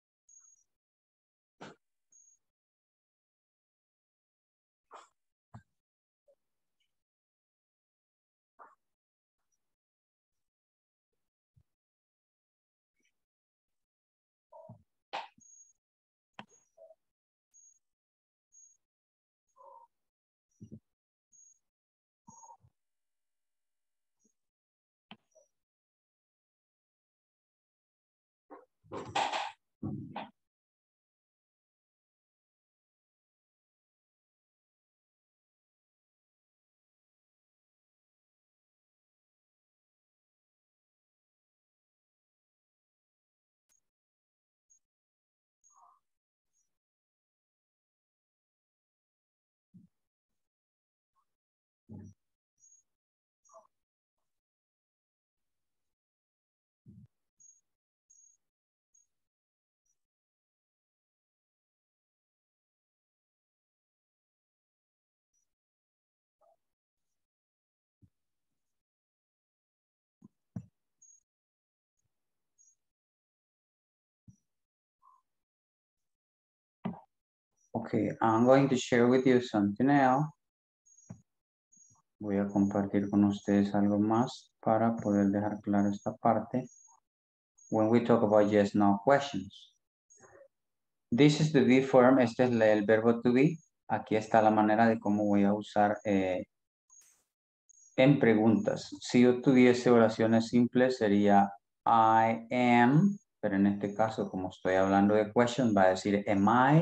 Okay, I'm going to share with you something else. Voy a compartir con ustedes algo más para poder dejar claro esta parte. When we talk about yes, no questions. This is the be form, este es el verbo to be. Aquí está la manera de cómo voy a usar en preguntas. Si yo tuviese oraciones simples sería I am, pero en este caso como estoy hablando de question va a decir am I.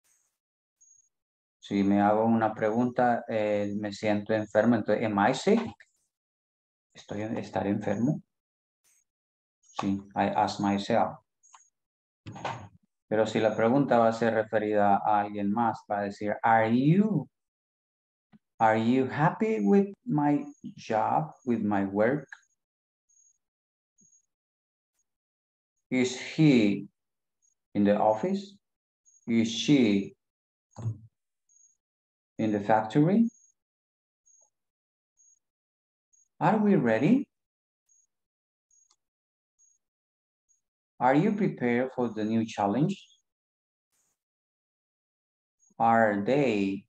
Si me hago una pregunta, me siento enfermo, entonces am I sick? ¿Estaré enfermo? Sí, I ask myself. Pero si la pregunta va a ser referida a alguien más, va a decir, Are you happy with my job, with my work? Is he in the office? Is she in the factory? Are we ready? Are you prepared for the new challenge? Are they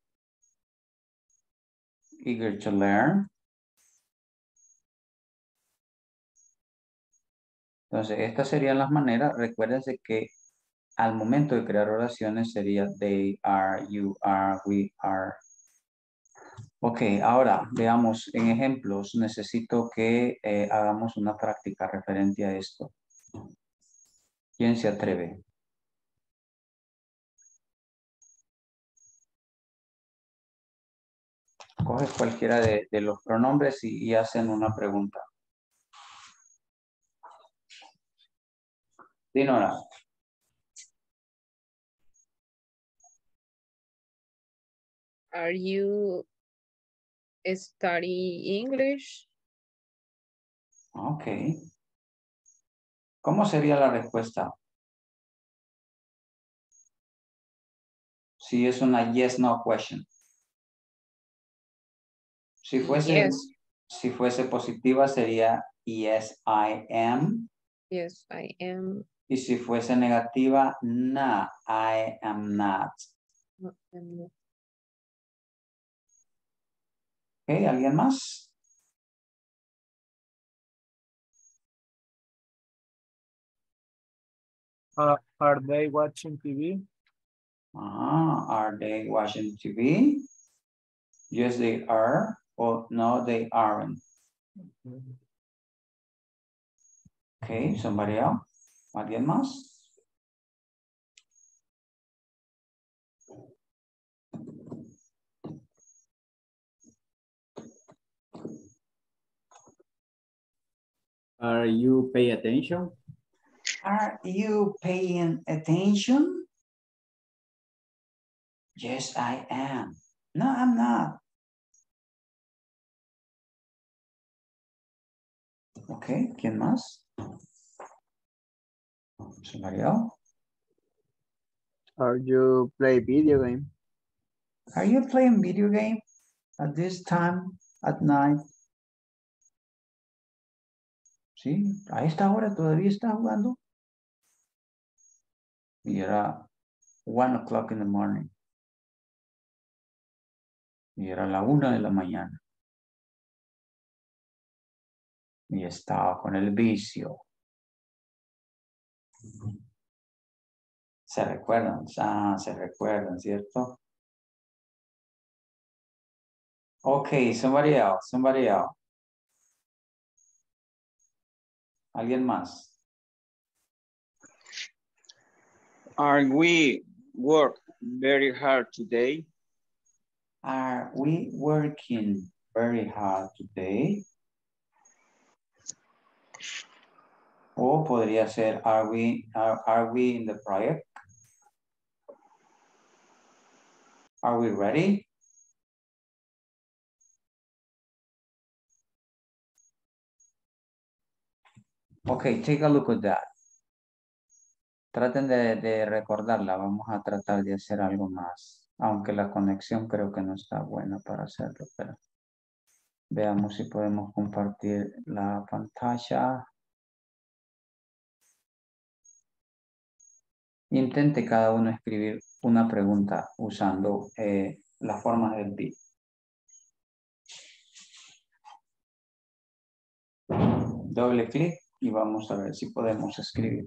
eager to learn? Entonces, estas serían las maneras. Recuérdense que al momento de crear oraciones sería they are, you are, we are. Ok, ahora veamos en ejemplos. Necesito que hagamos una práctica referente a esto. ¿Quién se atreve? Coges cualquiera de los pronombres y hacen una pregunta. Dinora. Are you studying English? Ok. ¿Cómo sería la respuesta? Si es una yes, no question. Si fuese, Yes. Si fuese positiva sería yes, I am. Yes, I am. Y si fuese negativa, no, I am not. No, I'm not. Ok, ¿alguien más? Are they watching TV? Are they watching TV? Yes, they are. Or no, they aren't. Okay, somebody else? ¿Alguien más? Are you pay attention? Are you paying attention? Yes, I am. No, I'm not. Okay, ¿quién más? Somebody else? Are you play video game? Are you playing video game at this time at night? Sí, a esta hora todavía está jugando. Y era 1 o'clock in the morning. Y era la 1 de la mañana. Y estaba con el vicio. ¿Se recuerdan? Ah, se recuerdan, ¿cierto? Okay, somebody else, somebody else. ¿Alguien más? Are we work very hard today? Are we working very hard today? O podría ser, are we in the project? Are we ready? Okay, take a look at that. Traten de recordarla. Vamos a tratar de hacer algo más. Aunque la conexión creo que no está buena para hacerlo, pero veamos si podemos compartir la pantalla. Intente cada uno escribir una pregunta usando las formas del be. Doble clic y vamos a ver si podemos escribir.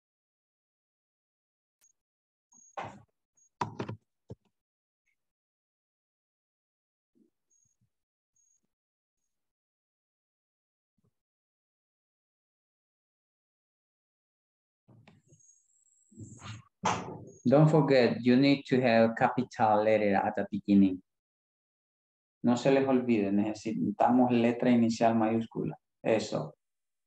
Don't forget, you need to have capital letter at the beginning. No se les olvide, necesitamos letra inicial mayúscula. Eso.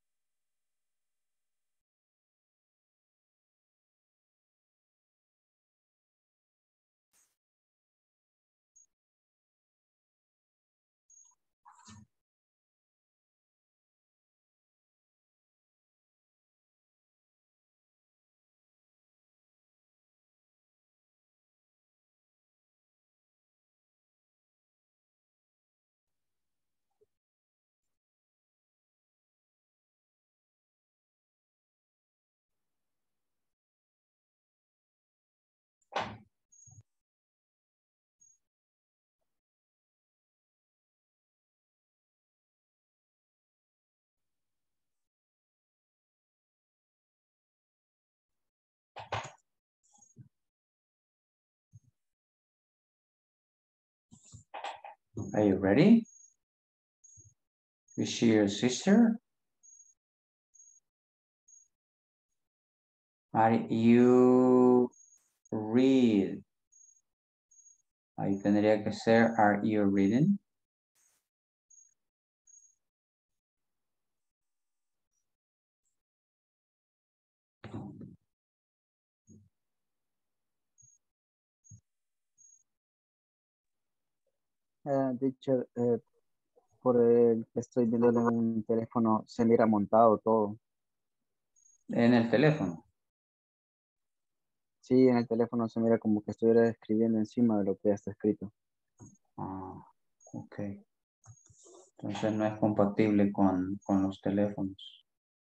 Are you ready? Is she your sister? Are you read? Ahí tendría que ser, are you reading? Teacher, por el que estoy viendo en un teléfono, se mira montado todo. En el teléfono. Sí, en el teléfono se mira como que estuviera escribiendo encima de lo que ya está escrito. Ah, ok. Entonces no es compatible con los teléfonos.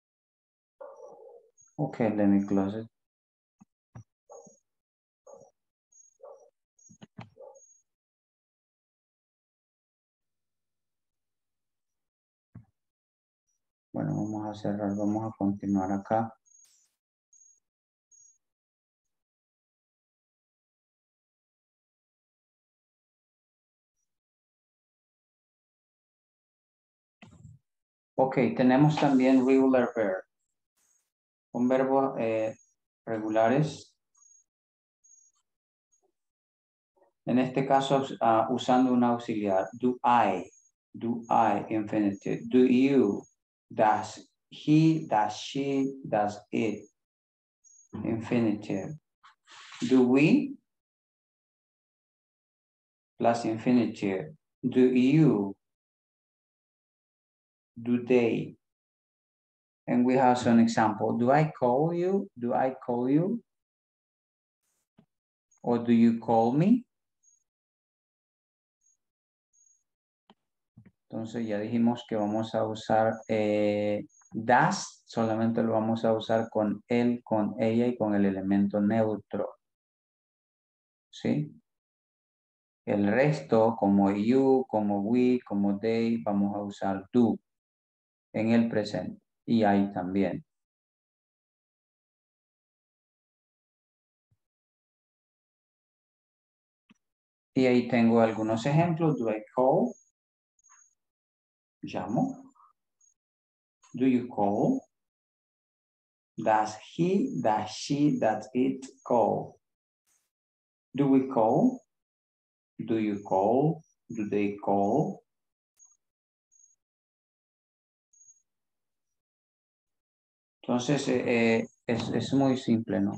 Okay, let me close it. Bueno, vamos a cerrar, vamos a continuar acá. Ok, tenemos también regular verb. Un verbo regulares. En este caso, usando un auxiliar. Do I, infinitive. Do you, does he, does she, does it, infinitive. Do we, plus infinitive. Do you, do they. And we have some example. Do I call you? Do I call you? Or do you call me? Entonces ya dijimos que vamos a usar das, solamente lo vamos a usar con él, con ella y con el elemento neutro. ¿Sí? El resto, como you, como we, como they, vamos a usar do en el presente. Y ahí también. Y ahí tengo algunos ejemplos. Do I call? Llamo. Do you call? Does he, does she, does it call? Do we call? Do you call? Do they call? Entonces, es muy simple, ¿no?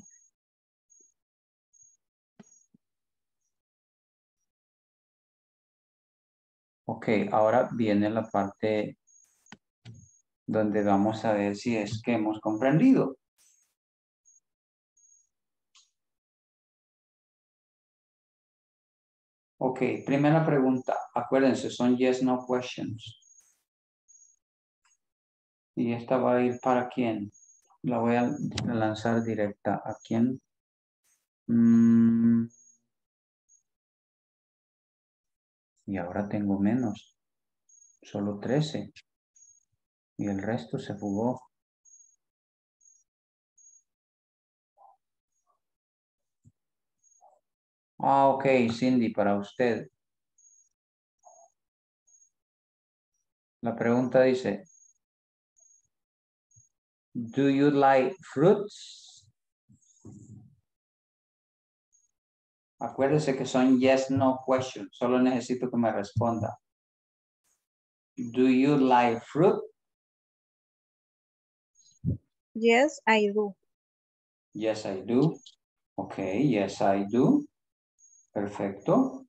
Ok, ahora viene la parte donde vamos a ver si es que hemos comprendido. Ok, primera pregunta. Acuérdense, son yes, no questions. ¿Y esta va a ir para quién? La voy a lanzar directa. ¿A quién? Y ahora tengo menos. Solo 13. Y el resto se fugó. Ah, ok, Cindy, para usted. La pregunta dice, do you like fruits? Acuérdese que son yes, no questions. Solo necesito que me responda. Do you like fruit? Yes, I do. Yes, I do. Okay, yes, I do. Perfecto.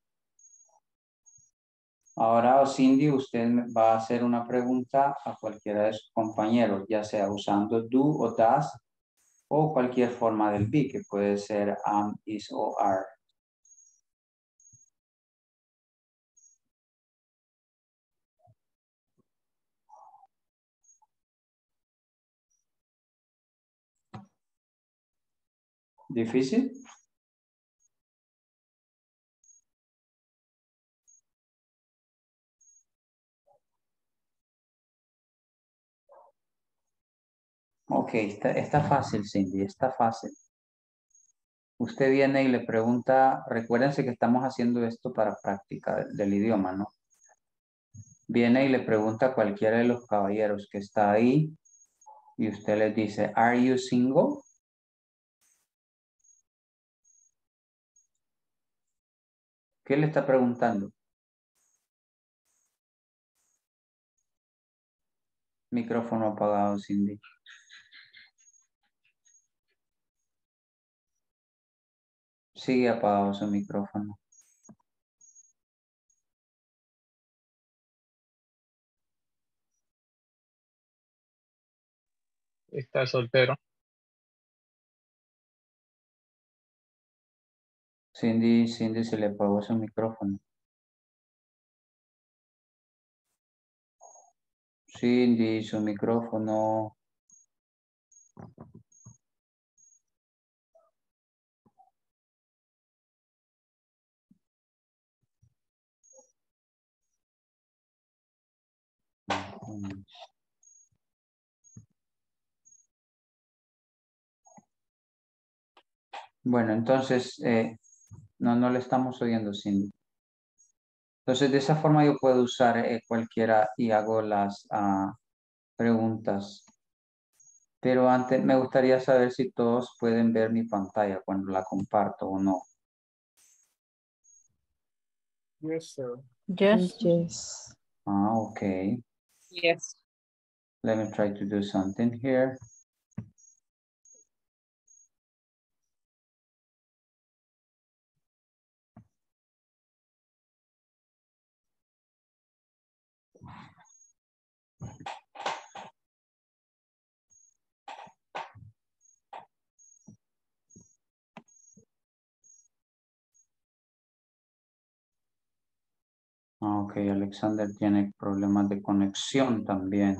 Ahora, Cindy, usted va a hacer una pregunta a cualquiera de sus compañeros, ya sea usando do o does o cualquier forma del be, que puede ser am, is o are. ¿Difícil? Ok, está fácil, Cindy, está fácil. Usted viene y le pregunta, recuérdense que estamos haciendo esto para práctica del idioma, ¿no? Viene y le pregunta a cualquiera de los caballeros que está ahí y usted les dice, ¿Are you single? ¿Qué le está preguntando? Micrófono apagado, Cindy. Sigue apagado su micrófono. Está soltero. Cindy se le apagó su micrófono. Cindy, su micrófono. Bueno, entonces, no le estamos oyendo, Cindy. Entonces, de esa forma yo puedo usar cualquiera y hago las preguntas. Pero antes me gustaría saber si todos pueden ver mi pantalla cuando la comparto o no. Yes, sir. Yes. Yes. Okay. Yes. Let me try to do something here. Ok, Alexander tiene problemas de conexión también.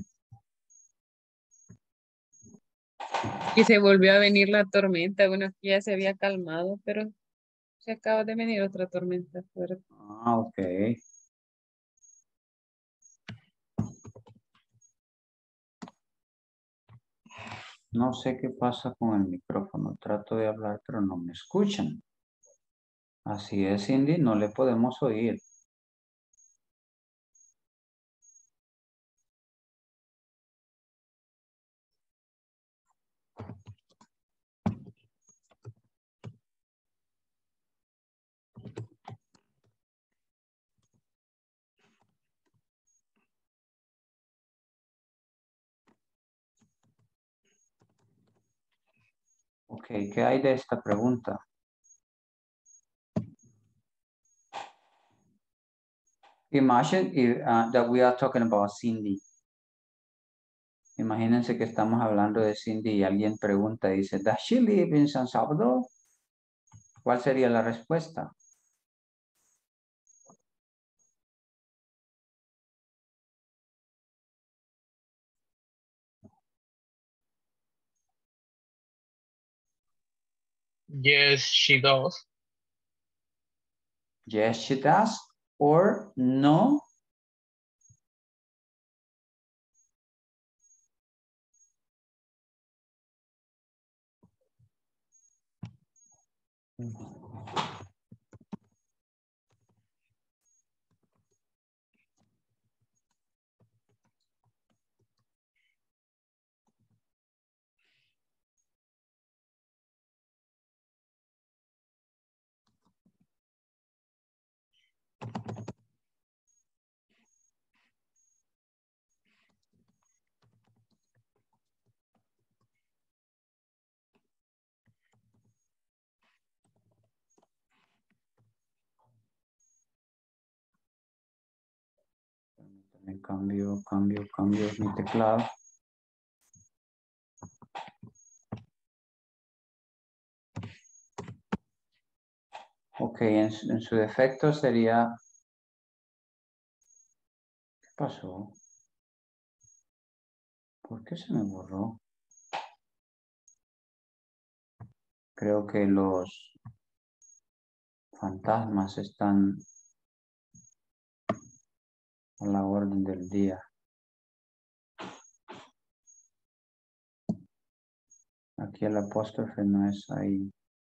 Y se volvió a venir la tormenta. Bueno, aquí ya se había calmado, pero se acaba de venir otra tormenta fuerte. Ok. No sé qué pasa con el micrófono. Trato de hablar, pero no me escuchan. Así es, Cindy, no le podemos oír. Ok, ¿qué hay de esta pregunta? Imagine that we are talking about Cindy. Imagínense que estamos hablando de Cindy y alguien pregunta y dice, ¿Does she live in San Salvador? ¿Cuál sería la respuesta? Yes, she does. Yes, she does. Or no. Cambio mi teclado. Ok, en su defecto sería... ¿Qué pasó? ¿Por qué se me borró? Creo que los fantasmas están a la orden del día. Aquí el apóstrofe no es ahí.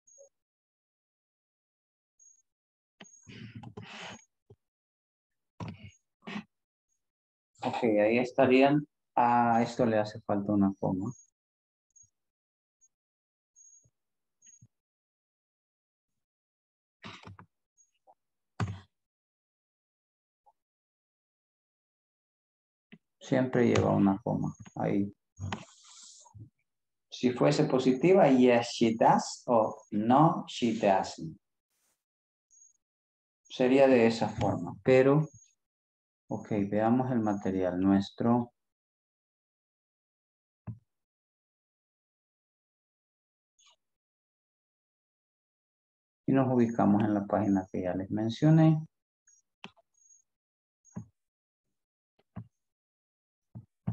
Ok, ahí estarían. A esto le hace falta una coma. Siempre lleva una coma. Ahí. Si fuese positiva, yes, she does. O no, she doesn't. Sería de esa forma. Pero, ok, veamos el material nuestro. Y nos ubicamos en la página que ya les mencioné.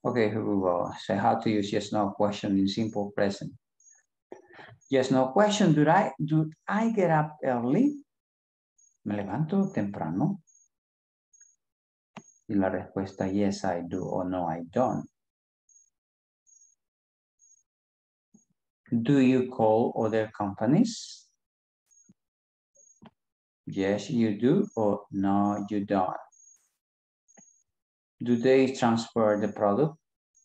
Okay, here we go. So how to use yes, no question in simple present. Yes, no question. Do I get up early? ¿Me levanto temprano? Y la respuesta, yes, I do, o no, I don't. Do you call other companies? Yes, you do, or no, you don't. Do they transfer the product?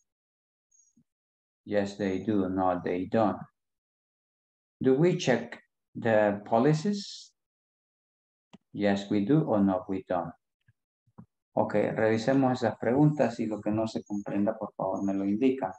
Yes, they do, no, they don't. Do we check the policies? Yes, we do, or no, we don't. Ok, revisemos esas preguntas y lo que no se comprenda, por favor, me lo indica.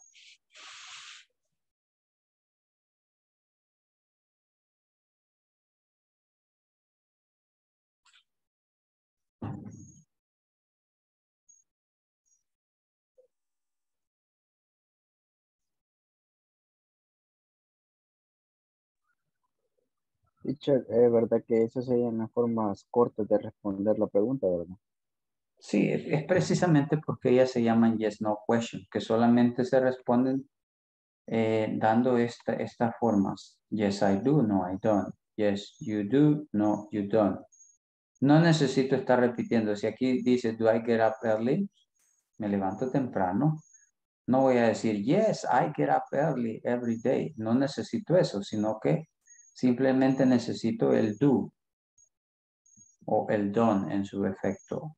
Teacher, ¿verdad que esas serían las formas cortas de responder la pregunta, verdad? Sí, es precisamente porque ellas se llaman yes, no question, que solamente se responden dando estas formas. Yes, I do, no, I don't. Yes, you do, no, you don't. No necesito estar repitiendo. Si aquí dice, do I get up early? Me levanto temprano. No voy a decir, yes, I get up early every day. No necesito eso, sino que simplemente necesito el do o el don't en su efecto.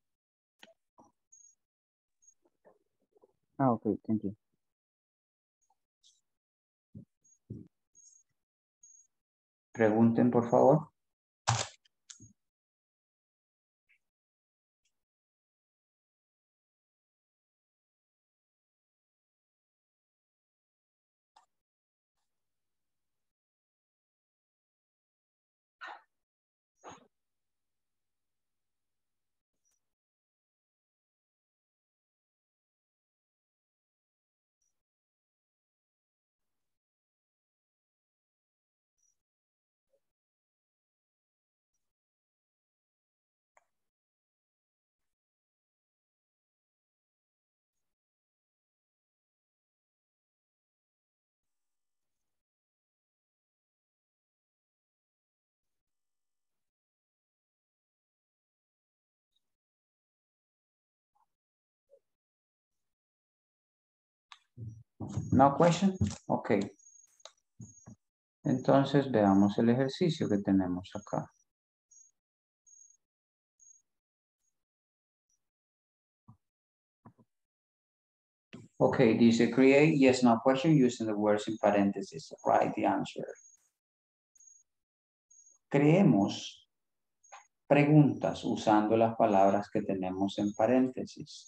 Ok, thank you. Pregunten, por favor. No question? Ok. Entonces veamos el ejercicio que tenemos acá. Ok, dice create yes, no question using the words in parentheses. Write the answer. Creemos preguntas usando las palabras que tenemos en paréntesis.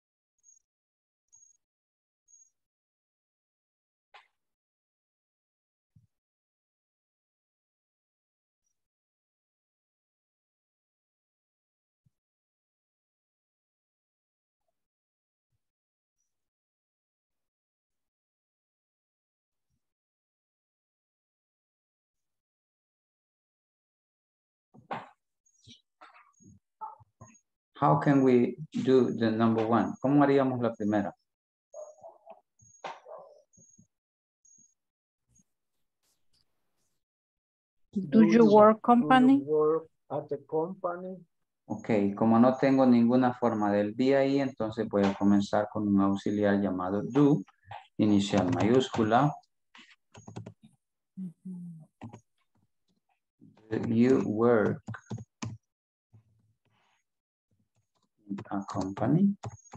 How can we do the number one? ¿Cómo haríamos la primera? Do you work company? Do you work at the company? Ok, como no tengo ninguna forma del be ahí, entonces voy a comenzar con un auxiliar llamado do, inicial mayúscula. Do you work in a company?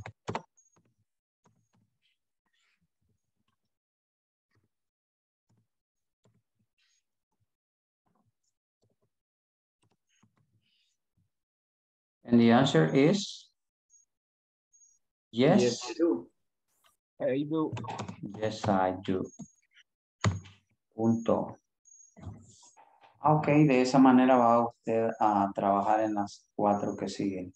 And the answer is yes. Yes, I do. I do. Yes, I do. Punto. Ok, de esa manera va usted a trabajar en las 4 que siguen.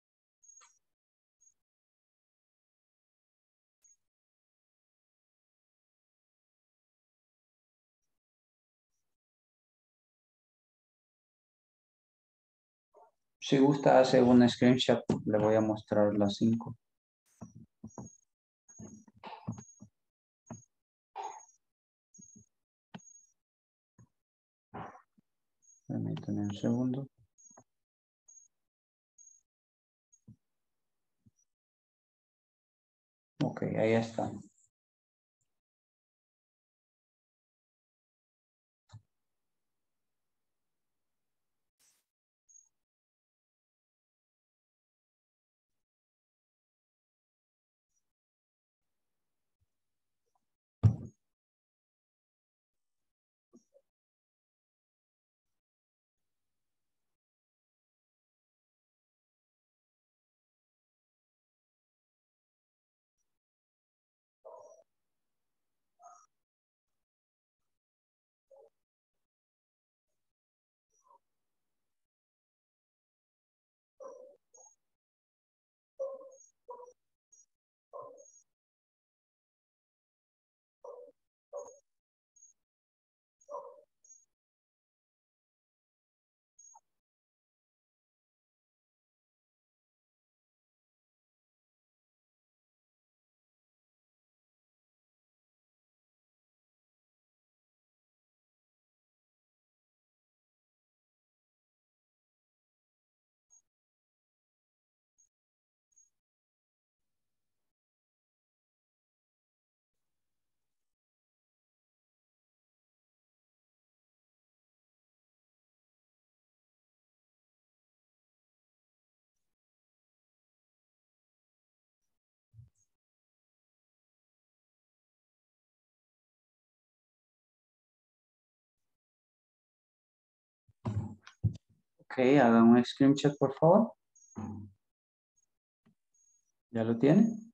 Si gusta hacer un screenshot, le voy a mostrar las 5. Permítame un segundo. Ok, ahí está. Ok, hagan un screenshot, por favor. ¿Ya lo tienen?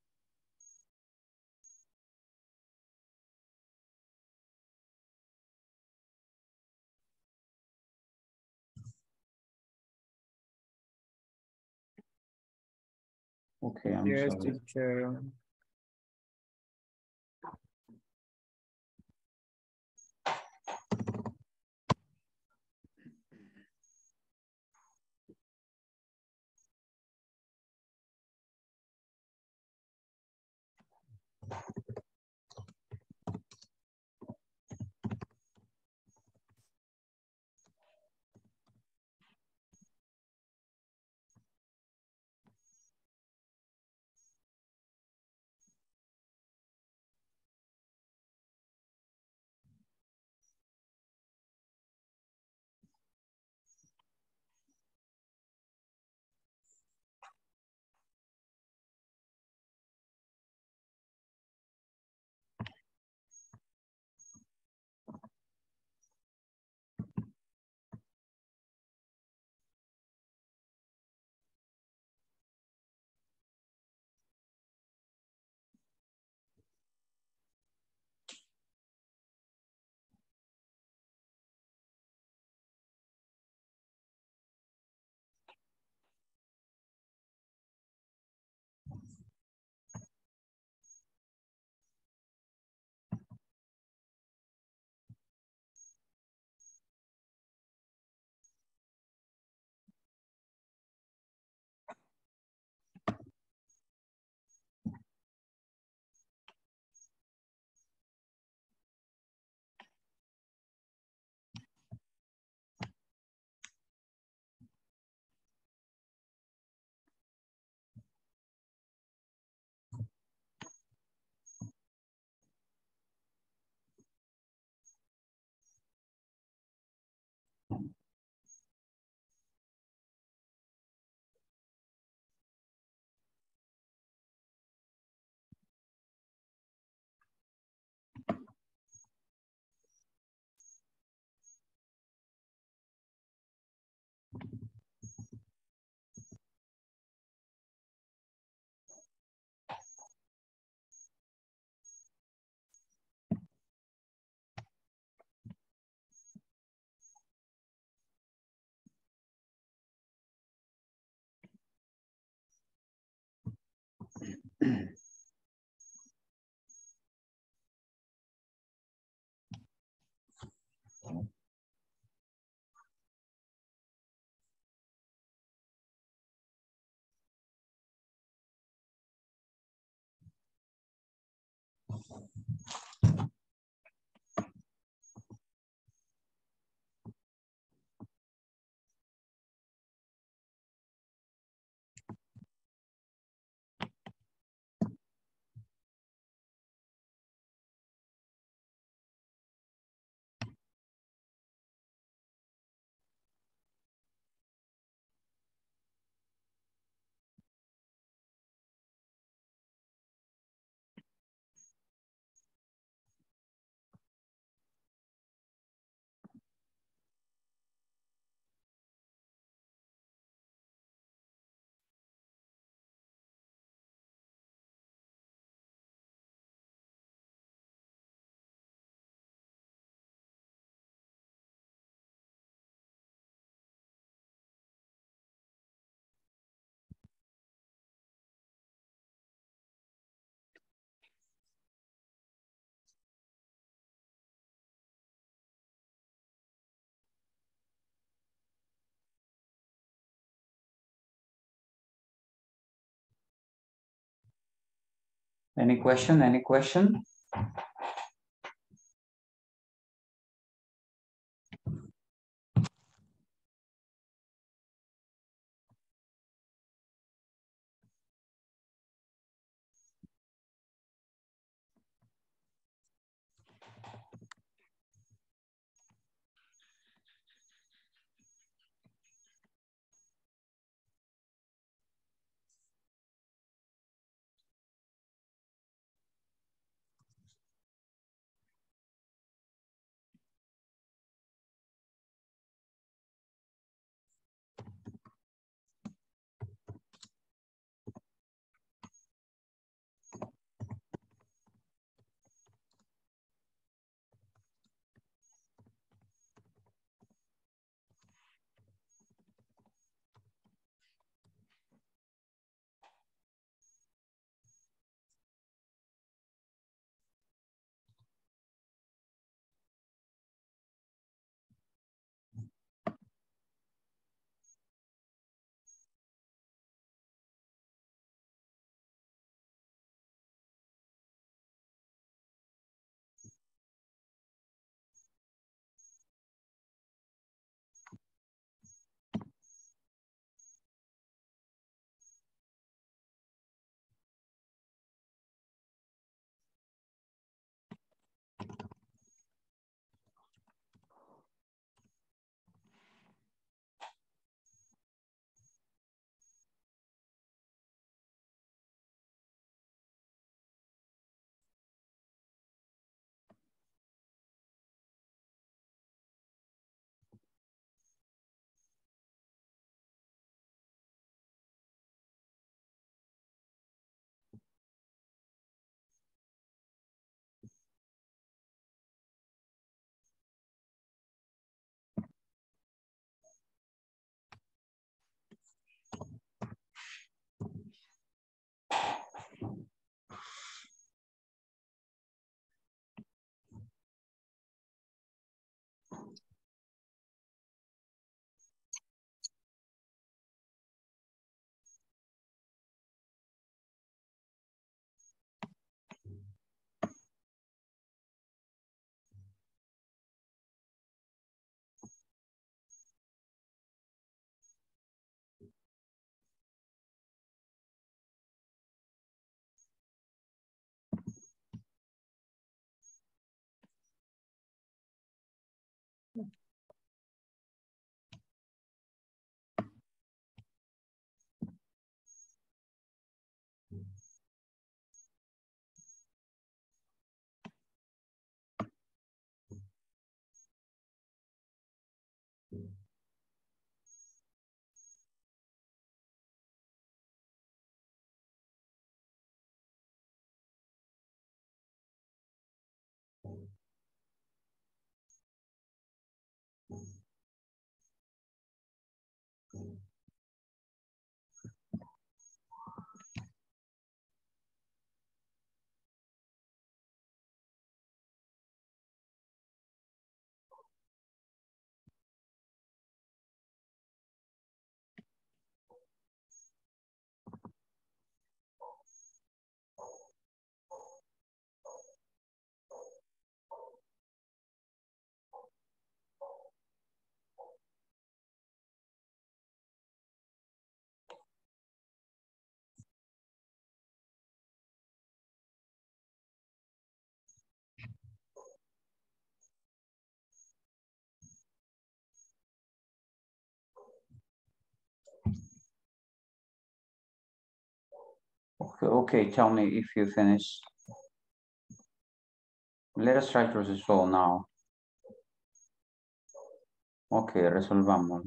Ok, vamos Yes, a ver. teacher. Any question? Any question? Okay, tell me if you finish. Let us try to resolve now. Okay, resolvamos.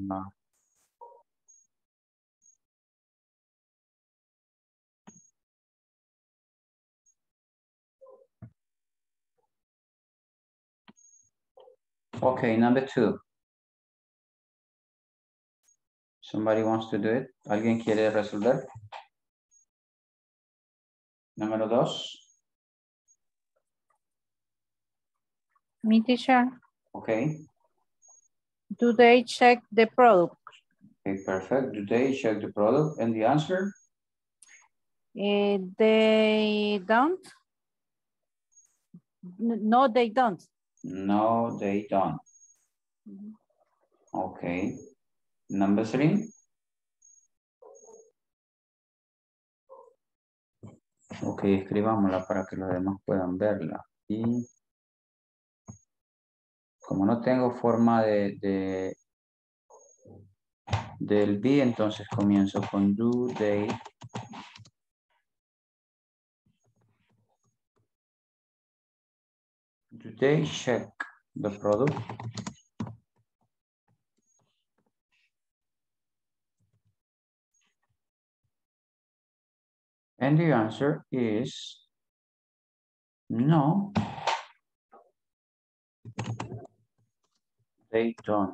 Okay, number 2. Somebody wants to do it? ¿Alguien quiere resolver? Número 2. Me, teacher. Okay. Do they check the product? Okay, perfect. Do they check the product? And the answer? They don't. No, they don't. No, they don't. Okay. Number 3. Ok, escribámosla para que los demás puedan verla. Y como no tengo forma del be, entonces comienzo con do, they. Do they check the product? And the answer is no. They don't.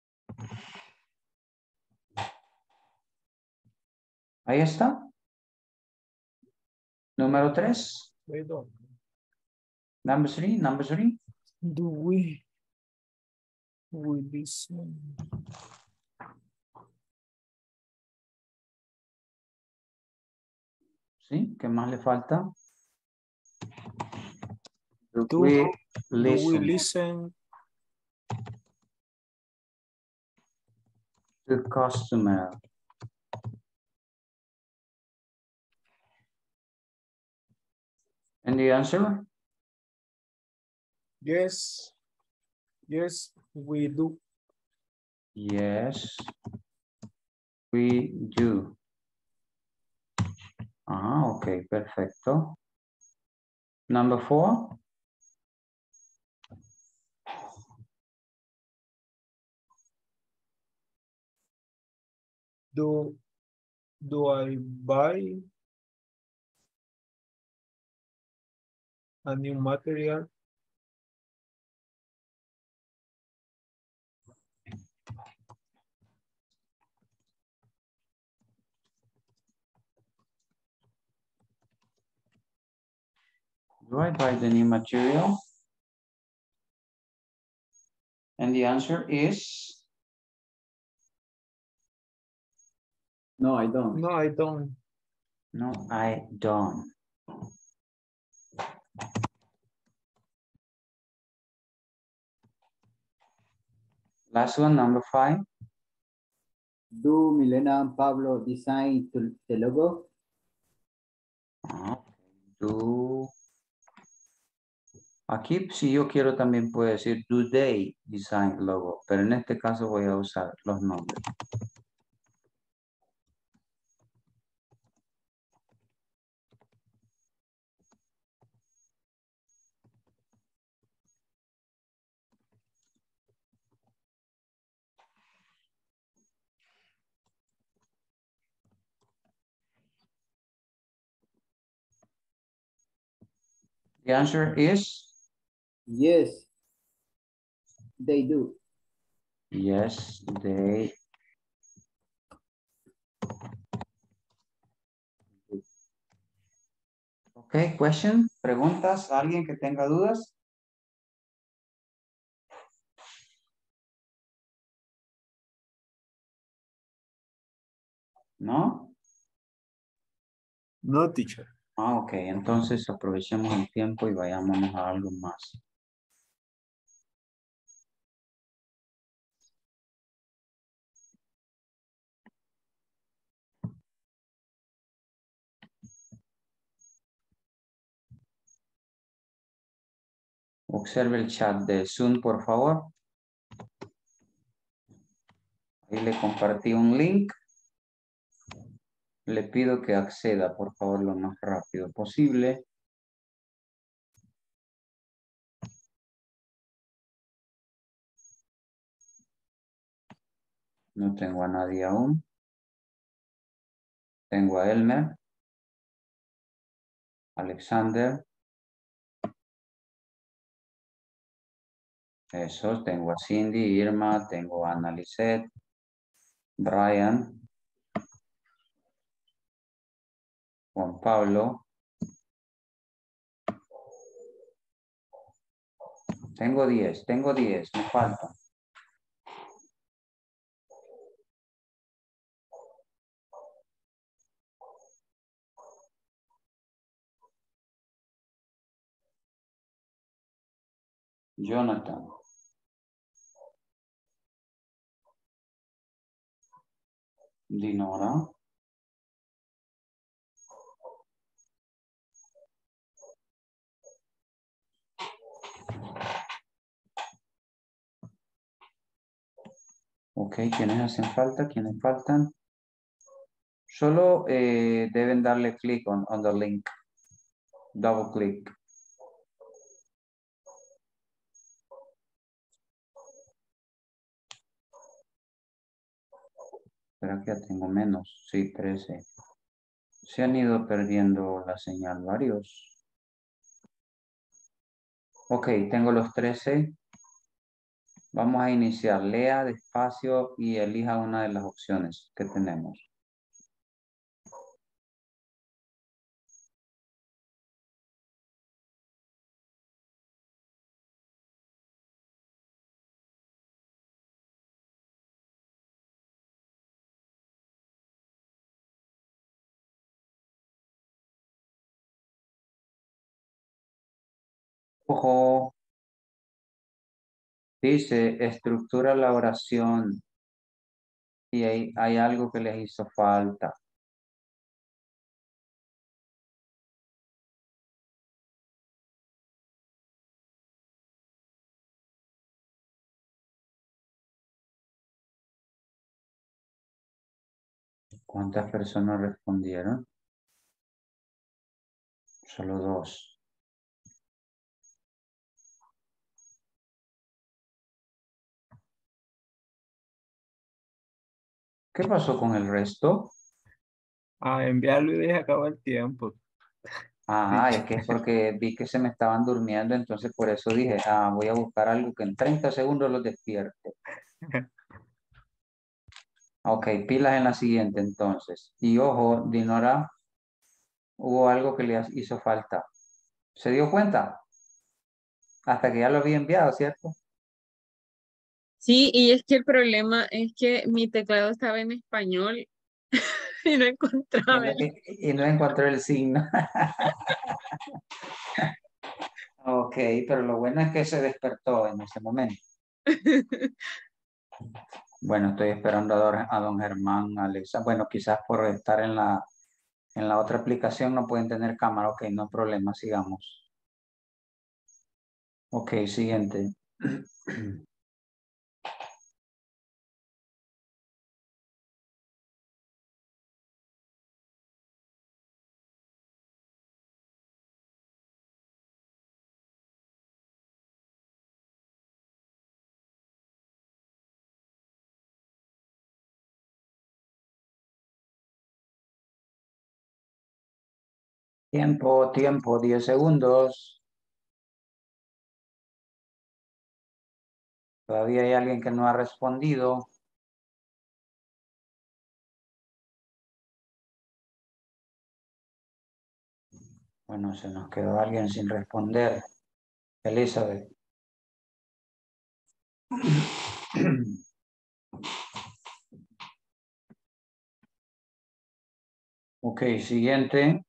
Ahí está. Número 3. They don't. Number 3. Do we listen? ¿Sí? ¿Qué más le falta? Do Do we we listen listen to customer? And the answer? Yes. Yes, we do. Yes, we do. Ah, ok, perfecto. Number 4. Do I buy a new material? Do I buy the new material? And the answer is? No, I don't. No, I don't. No, I don't. Last one, number 5. Do Milena and Pablo design the logo? Do. Aquí, si yo quiero, también puedo decir do they design logo, pero en este caso voy a usar los nombres. The answer is? Yes, they do. Yes, they do. Okay, question, preguntas, alguien que tenga dudas? ¿No? No, teacher. Ah, ok, entonces aprovechemos el tiempo y vayámonos a algo más. Observe el chat de Zoom, por favor. Ahí le compartí un link. Le pido que acceda, por favor, lo más rápido posible. No tengo a nadie aún. Tengo a Elmer. Alexander. Eso, tengo a Cindy, Irma, tengo a Ana Lisette, Brian, Juan Pablo. Tengo 10, me faltan. Jonathan. Dinora. Ok, ¿quiénes hacen falta? ¿Quiénes faltan? Solo deben darle clic on the link. Double click. Espera que ya tengo menos. Sí, 13. Se han ido perdiendo la señal varios. Ok, tengo los 13. Vamos a iniciar. Lea despacio y elija una de las opciones que tenemos. Ojo. Dice, estructura la oración. Y hay algo que les hizo falta. ¿Cuántas personas respondieron? Solo 2. ¿Qué pasó con el resto? A enviarlo y deje acabar el tiempo. Ah, es que es porque vi que se me estaban durmiendo, entonces por eso dije, voy a buscar algo que en 30 segundos los despierte. Ok, pilas en la siguiente entonces. Y ojo, Dinora, hubo algo que le hizo falta. ¿Se dio cuenta? Hasta que ya lo había enviado, ¿cierto? Sí, y es que el problema es que mi teclado estaba en español y no encontraba Y no encontré el signo. Ok, pero lo bueno es que se despertó en ese momento. Bueno, estoy esperando a don Germán, Alexa. Bueno, quizás por estar en la otra aplicación no pueden tener cámara. Ok, no hay problema, sigamos. Ok, siguiente. Tiempo, 10 segundos. Todavía hay alguien que no ha respondido. Bueno, se nos quedó alguien sin responder. Elizabeth. Ok, siguiente.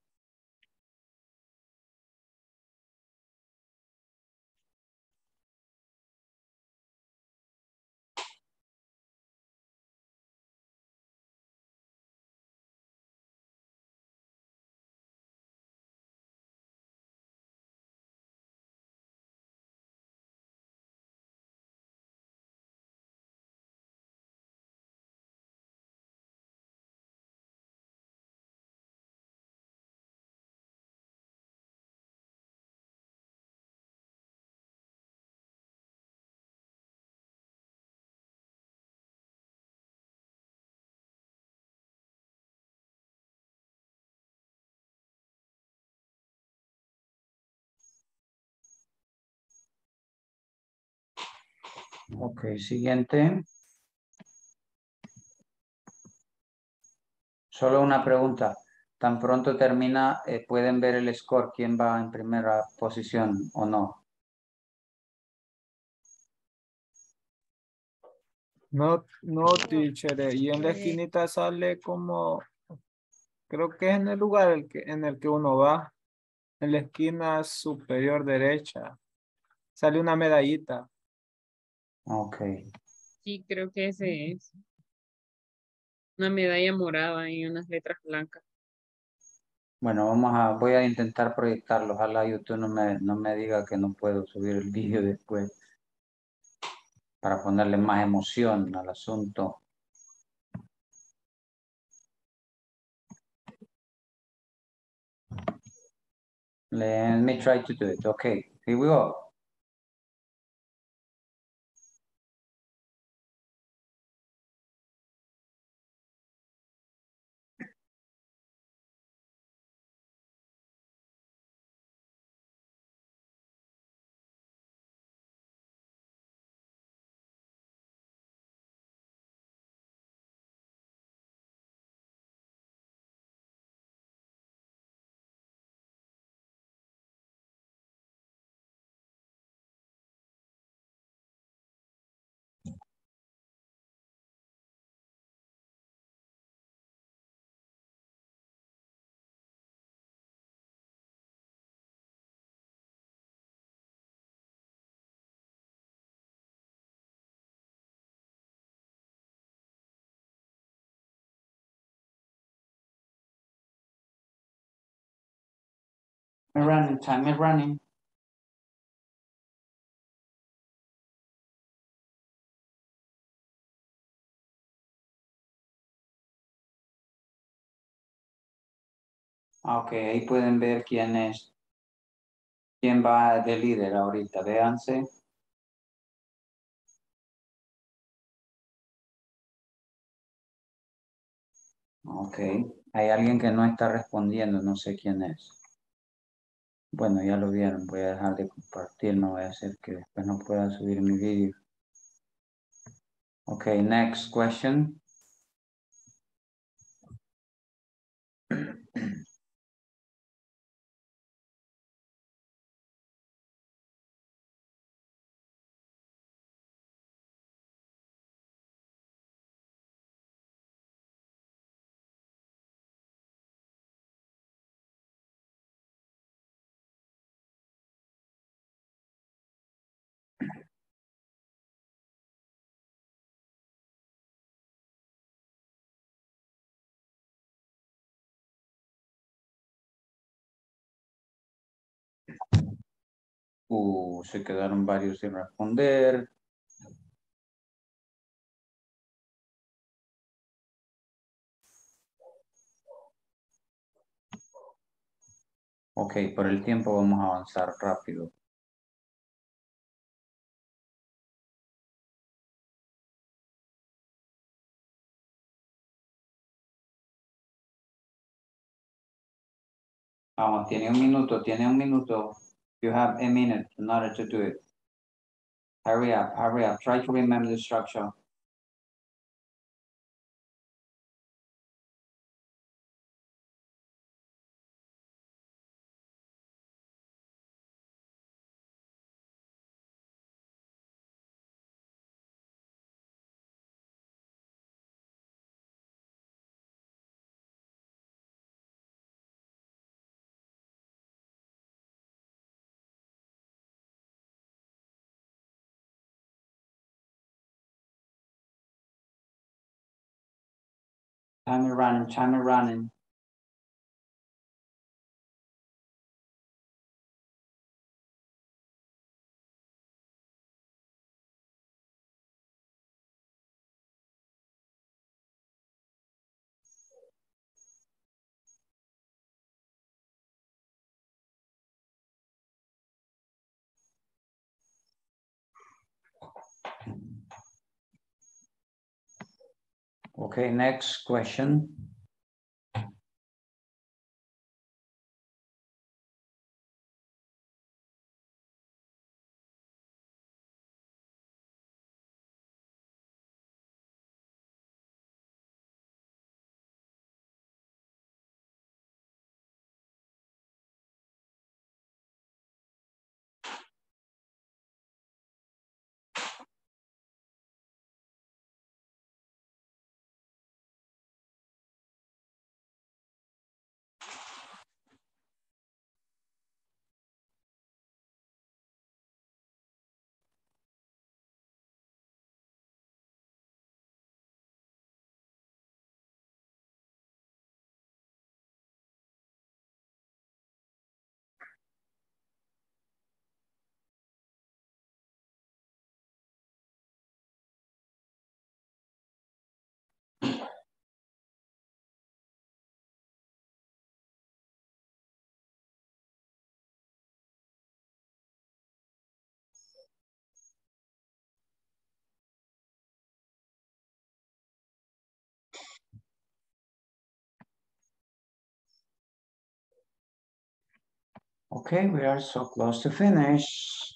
Ok, siguiente. Solo una pregunta. Tan pronto termina, ¿pueden ver el score? ¿Quién va en primera posición o no? No, teacher. Y en la esquinita sale como, creo que es en el lugar en el que uno va. En la esquina superior derecha. Sale una medallita. Ok. Sí, creo que ese es. Una medalla morada y unas letras blancas. Bueno, voy a intentar proyectarlo. Ojalá YouTube no me diga que no puedo subir el vídeo después para ponerle más emoción al asunto. Let me try to do it. Okay, here we go. Time is running. Ok, ahí pueden ver quién va de líder ahorita. Véanse. Ok, hay alguien que no está respondiendo, no sé quién es. Bueno, ya lo vieron, voy a dejar de compartir, no voy a hacer que después no pueda subir mi vídeo. Ok, next question. Se quedaron varios sin responder. Ok, por el tiempo vamos a avanzar rápido. Vamos, tiene un minuto, tiene un minuto. You have a minute in order to do it. Hurry up, hurry up. Try to remember the structure. Time is running, time is running. Okay, next question. Okay, we are so close to finish.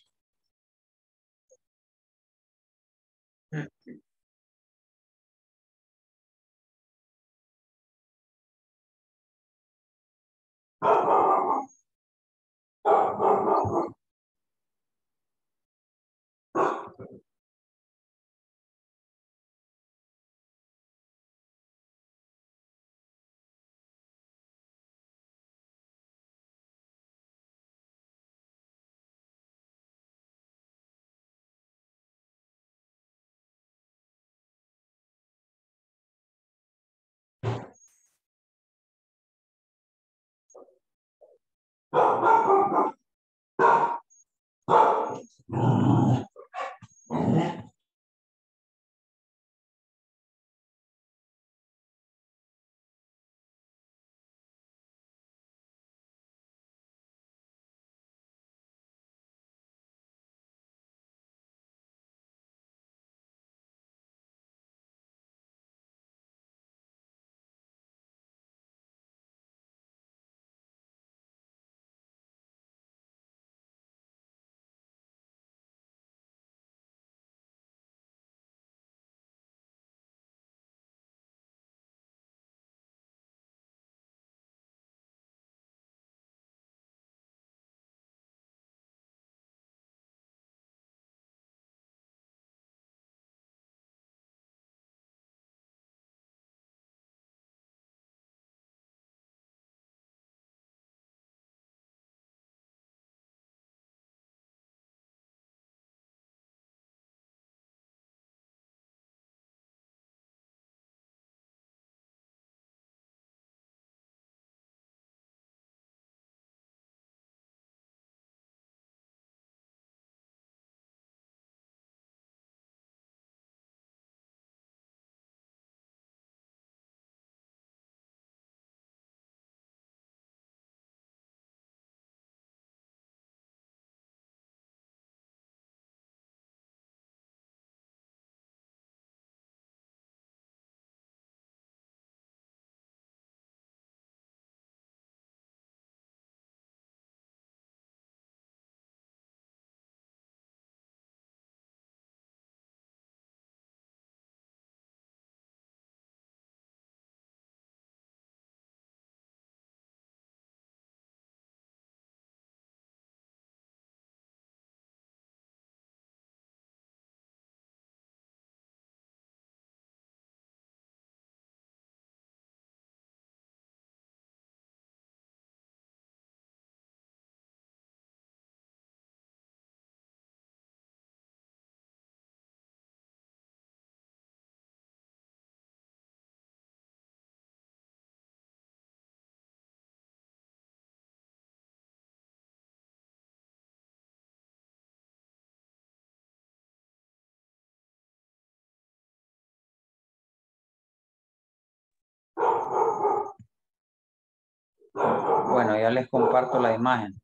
Bueno, ya les comparto la imagen.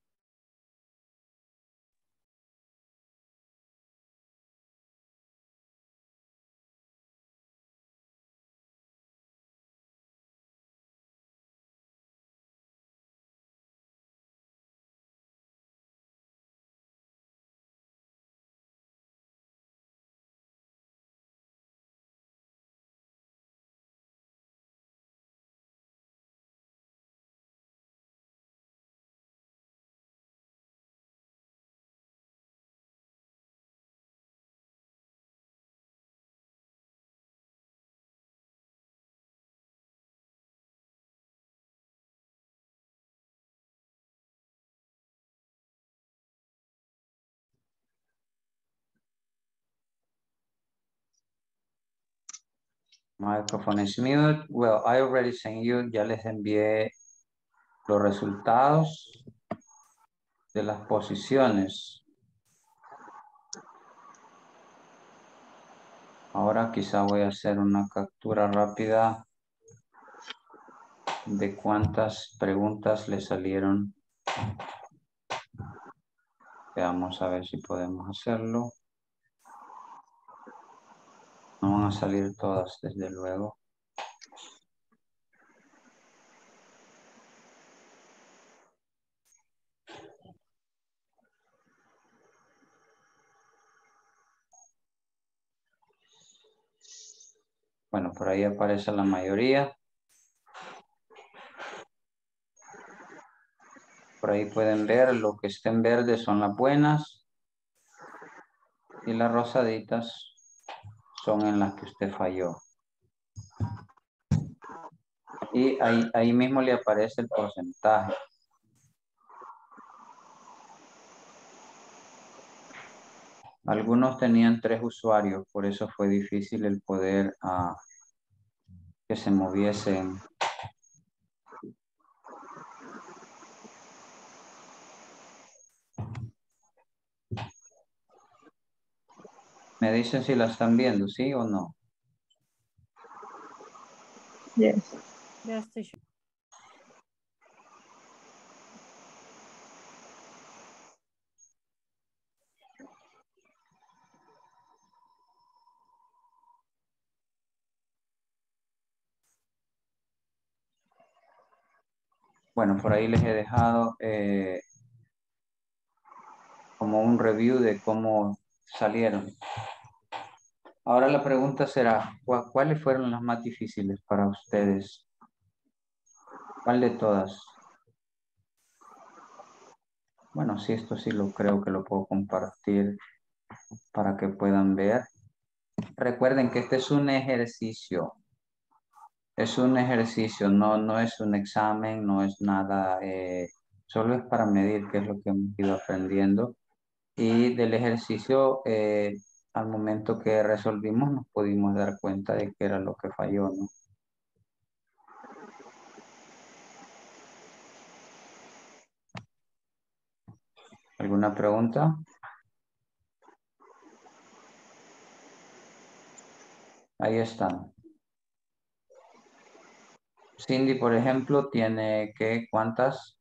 Microphone is mute. Well, I already sent you, ya les envié los resultados de las posiciones. Ahora quizá voy a hacer una captura rápida de cuántas preguntas le salieron. Veamos a ver si podemos hacerlo. No van a salir todas, desde luego. Bueno, por ahí aparece la mayoría. Por ahí pueden ver, lo que está en verde son las buenas. Y las rosaditas son en las que usted falló. Y ahí mismo le aparece el porcentaje. Algunos tenían 3 usuarios, por eso fue difícil el poder que se moviesen. Me dicen si la están viendo, ¿sí o no? Yes. Yes, teacher. Bueno, por ahí les he dejado como un review de cómo salieron. Ahora la pregunta será, ¿cuáles fueron las más difíciles para ustedes? ¿Cuál de todas? Bueno, sí, esto sí lo creo que lo puedo compartir para que puedan ver. Recuerden que este es un ejercicio. Es un ejercicio, no es un examen, no es nada, solo es para medir qué es lo que hemos ido aprendiendo. Y del ejercicio, al momento que resolvimos, nos pudimos dar cuenta de qué era lo que falló, ¿no? ¿Alguna pregunta? Ahí están. Cindy, por ejemplo, tiene ¿cuántas?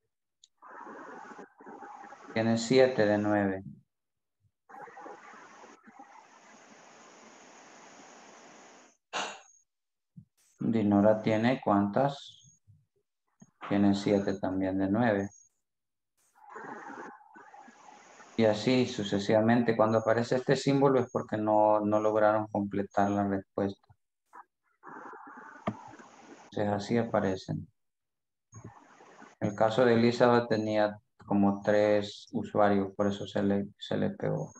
Tiene 7 de 9. Dinora tiene ¿cuántas? Tiene 7 también de 9. Y así sucesivamente. Cuando aparece este símbolo es porque no lograron completar la respuesta. Entonces así aparecen. El caso de Elizabeth tenía como 3 usuarios, por eso se le pegó.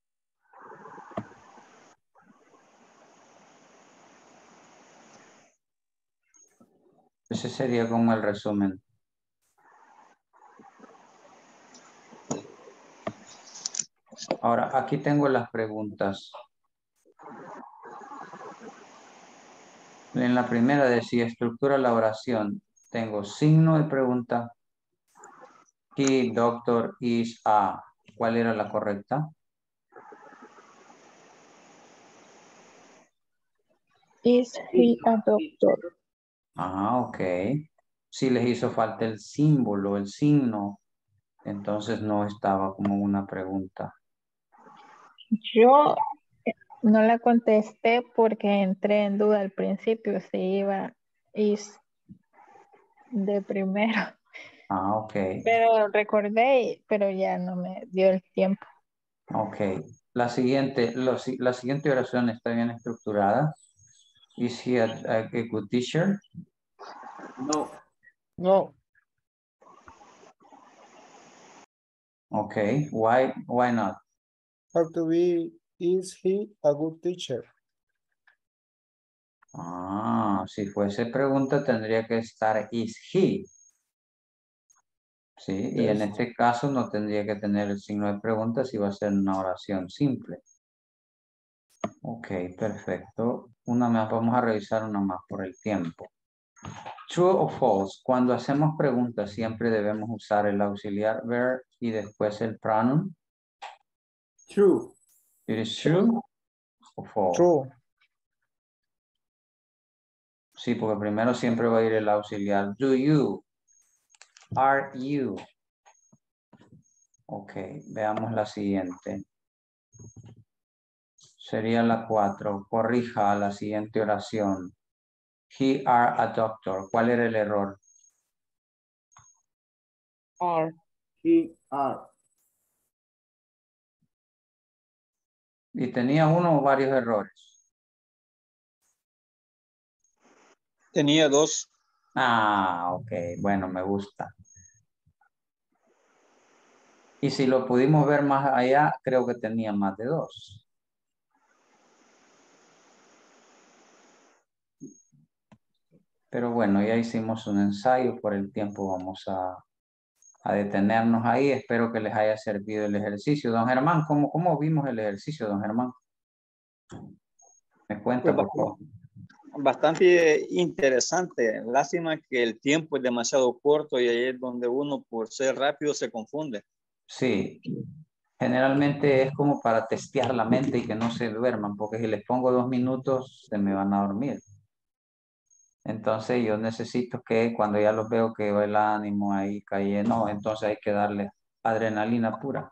Ese sería como el resumen. Ahora, aquí tengo las preguntas. En la primera de si estructura la oración, tengo signo de pregunta. He, doctor, is, a. ¿Cuál era la correcta? Is he a doctor? Ah, ok. Si les hizo falta el símbolo, el signo, entonces no estaba como una pregunta. Yo no la contesté porque entré en duda al principio si iba is de primero. Ah, ok. Pero recordé, pero ya no me dio el tiempo. Ok. La siguiente oración está bien estructurada. Is he a good teacher? No. No. Okay. Why not? Have to be, is he a good teacher? Ah, si fuese pregunta tendría que estar is he. Sí, y en este caso no tendría que tener el signo de pregunta si va a ser una oración simple. Ok, perfecto. Una más, vamos a revisar una más por el tiempo. True o false, cuando hacemos preguntas siempre debemos usar el auxiliar verb y después el pronoun. True. It is true o false. True. Sí, porque primero siempre va a ir el auxiliar. Do you? Are you? Ok, veamos la siguiente. Sería la 4. Corrija la siguiente oración. He are a doctor. ¿Cuál era el error? Are. He are. Y tenía uno o varios errores. Tenía 2. Ah, ok, bueno, me gusta. Y si lo pudimos ver más allá, creo que tenía más de 2. Pero bueno, ya hicimos un ensayo, por el tiempo vamos a detenernos ahí. Espero que les haya servido el ejercicio. Don Germán, ¿cómo vimos el ejercicio, don Germán? Me cuenta, Pues por favor. bastante interesante. Lástima que el tiempo es demasiado corto y ahí es donde uno, por ser rápido, se confunde. Sí, generalmente es como para testear la mente y que no se duerman, porque si les pongo 2 minutos, se me van a dormir. Entonces yo necesito que cuando ya los veo que va el ánimo ahí cayendo, entonces hay que darle adrenalina pura.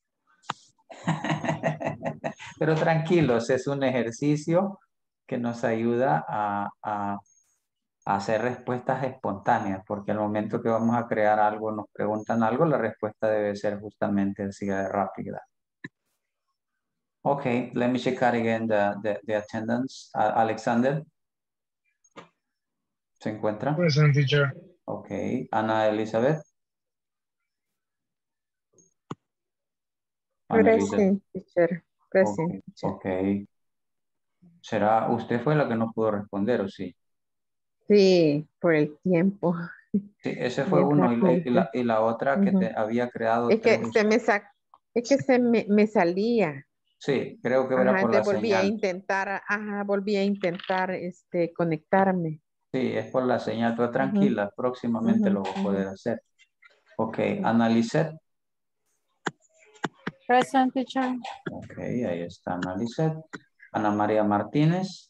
Pero tranquilos, es un ejercicio que nos ayuda a hacer respuestas espontáneas, porque al momento que vamos a crear algo, nos preguntan algo, la respuesta debe ser justamente así de rápida. Okay, let me check out again the attendance. Alexander, ¿se encuentra? Present, teacher. Okay, Ana Elizabeth. Ana Elizabeth. Present, teacher. Present, teacher. Okay. ¿Será usted fue la que no pudo responder o sí? Sí, por el tiempo. Sí, ese fue Bien uno rapidito. y la otra que te había creado Es que 3. me salía. Sí, creo que era Ajá, por la entonces volví a señal. intentar, conectarme. Sí, es por la señal, pero tranquila, próximamente lo voy a poder hacer. Ok, Ana Lisette. Present, teacher. Ok, ahí está Ana Lisette. Ana María Martínez.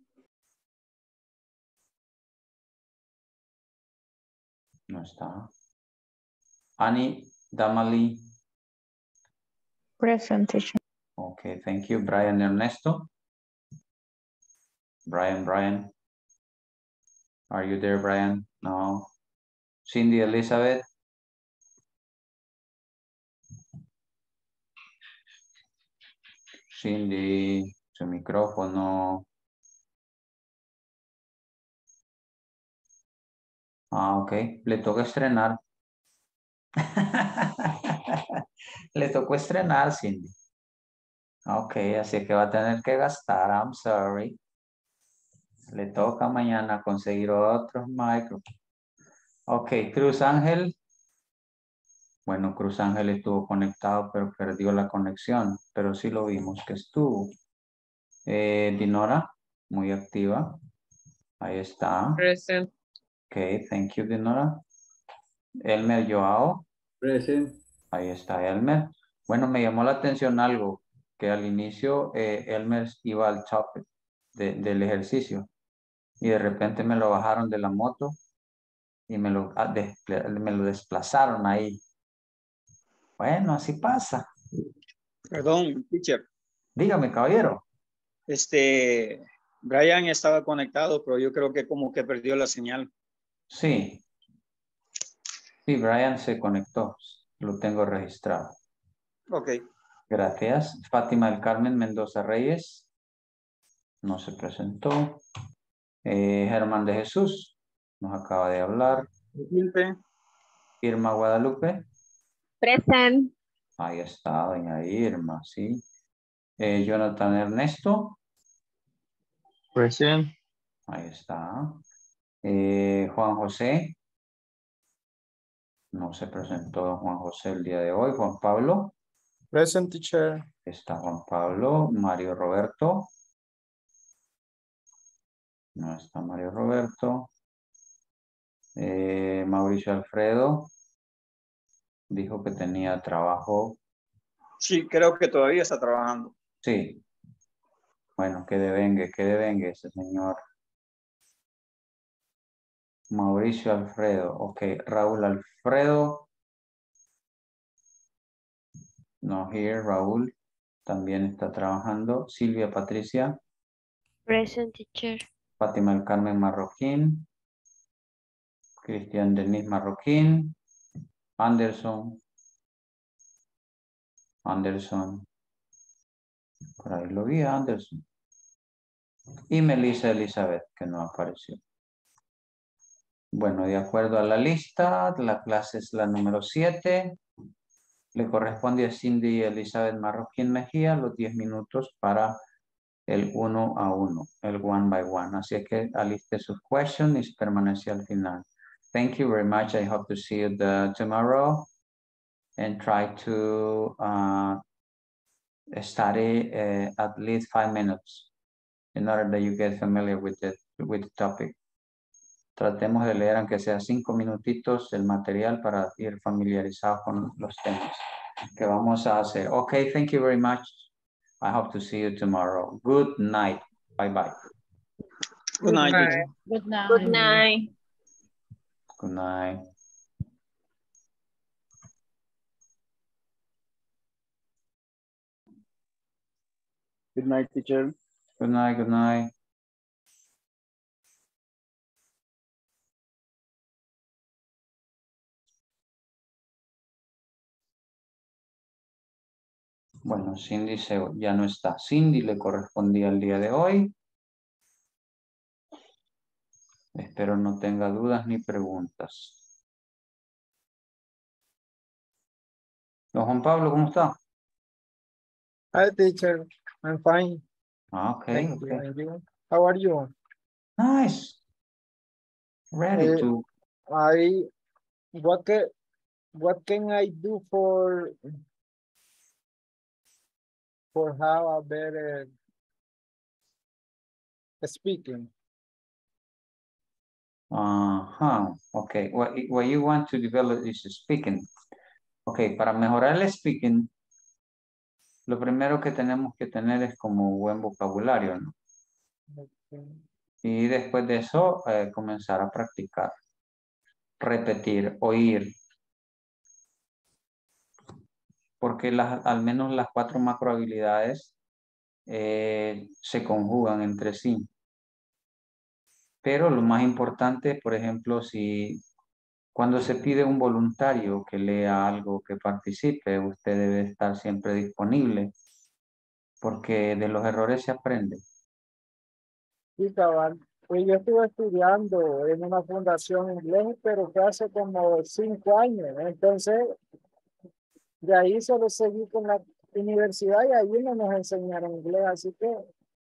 No está. Annie Damali. Present, teacher. Ok, thank you. Brian Ernesto. Brian. Are you there, Brian? No. Cindy Elizabeth. Cindy, su micrófono. Ah, ok. Le toca estrenar. Le tocó estrenar, Cindy. Ok, así que va a tener que gastar. I'm sorry. Le toca mañana conseguir otros micrófonos. Ok, Cruz Ángel. Bueno, Cruz Ángel estuvo conectado, pero perdió la conexión. Pero sí lo vimos que estuvo. Dinora, muy activa. Ahí está. Present. Ok, thank you, Dinora. Elmer Joao. Present. Ahí está Elmer. Bueno, me llamó la atención algo, que al inicio Elmer iba al top del ejercicio y de repente me lo bajaron de la moto y me lo desplazaron ahí. Bueno, así pasa. Perdón, teacher. Dígame, caballero. Brian estaba conectado, pero yo creo que como que perdió la señal. Sí. Sí, Brian se conectó. Lo tengo registrado. Ok. Gracias. Fátima del Carmen Mendoza Reyes. No se presentó. Germán de Jesús. Nos acaba de hablar. Irma Guadalupe. Present. Ahí está, doña Irma, sí. Jonathan Ernesto. Present. Ahí está. Juan José. No se presentó Juan José el día de hoy. Juan Pablo. Present, teacher. Está Juan Pablo. Mario Roberto. No está Mario Roberto. Mauricio Alfredo. Dijo que tenía trabajo. Sí, creo que todavía está trabajando. Sí. Bueno, que devengue ese señor. Mauricio Alfredo. Ok, Raúl Alfredo. No here, Raúl. También está trabajando. Silvia Patricia. Present, teacher. Fátima del Carmen Marroquín. Cristian Denis Marroquín. Anderson. Por ahí lo vi, Anderson. Y Melissa Elizabeth, que no apareció. Bueno, de acuerdo a la lista, la clase es la número 7. Le corresponde a Cindy Elizabeth Marroquín Mejía los 10 minutos para el 1 a 1, el one by one. Así que aliste sus questions y permanece al final. Thank you very much. I hope to see you tomorrow and try to study at least 5 minutes in order that you get familiar with the topic. Tratemos de leer aunque sea 5 minutitos el material para ir familiarizados con los temas que vamos a hacer. Okay, thank you very much. I hope to see you tomorrow. Good night. Bye-bye. Good night. Bye. Good night. Good night. Good night. Good night, teacher. Good night, good night. Bueno, Cindy ya no está. Cindy le correspondía el día de hoy. Espero no tenga dudas ni preguntas. Don Juan Pablo, ¿cómo está? Hi, teacher. I'm fine. Okay, Thank you. okay. And you? How are you? Nice. Ready to... What can I do for have a better speaking? Okay. What you want to develop is speaking. Okay, para mejorar el speaking, lo primero que tenemos que tener es como buen vocabulario, ¿no? Okay. Y después de eso, comenzar a practicar, repetir, oír. Porque al menos las 4 macrohabilidades se conjugan entre sí. Pero lo más importante, por ejemplo, cuando se pide un voluntario que lea algo, que participe, usted debe estar siempre disponible, porque de los errores se aprende. Sí, cabal. Pues yo estuve estudiando en una fundación inglés, pero fue hace como 5 años. Entonces, de ahí solo seguí con la universidad y ahí no nos enseñaron inglés, así que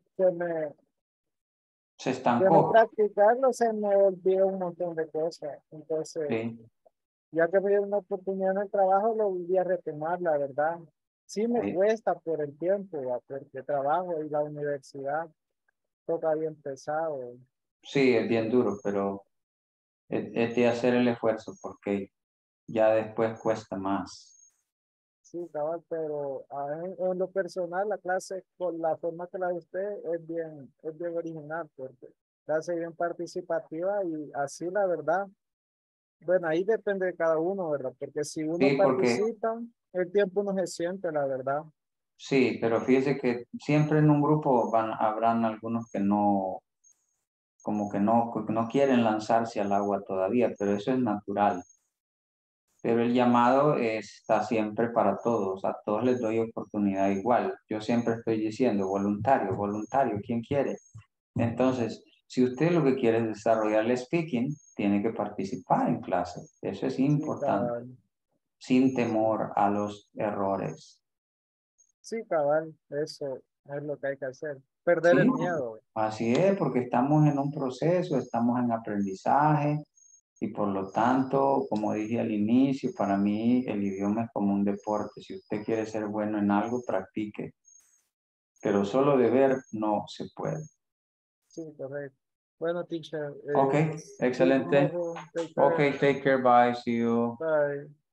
Se de no estancó. practicarlo se me olvidó un montón de cosas. Entonces, Sí. ya que me dieron una oportunidad en el trabajo, lo volví a retomar, la verdad. Sí me Sí. cuesta por el tiempo, ¿va? Porque trabajo y la universidad toca bien pesado. Sí, es bien duro, pero es de hacer el esfuerzo porque ya después cuesta más. Sí, cabal, pero en lo personal, la clase, con la forma que la de usted, es bien original, porque clase bien participativa y así, la verdad. Bueno, ahí depende de cada uno, ¿verdad? Porque si uno Sí, porque participa, el tiempo no se siente, la verdad. sí, pero fíjese que siempre en un grupo habrán algunos que no, como que no quieren lanzarse al agua todavía, pero eso es natural. Pero el llamado está siempre para todos, a todos les doy oportunidad igual. Yo siempre estoy diciendo voluntario, voluntario, ¿quién quiere? Entonces, si usted lo que quiere es desarrollar el speaking, tiene que participar en clase. Eso es importante, Cabal. sin temor a los errores. Sí, cabal, eso es lo que hay que hacer. Perder Sí, el miedo. así es, porque estamos en un proceso, estamos en aprendizaje y por lo tanto, como dije al inicio, para mí el idioma es como un deporte. Si usted quiere ser bueno en algo, practique. Pero solo de ver no se puede. Sí, correcto. Bueno, teacher. Ok, See you excelente. tomorrow. Take care. Ok, take care, bye, see you. Bye.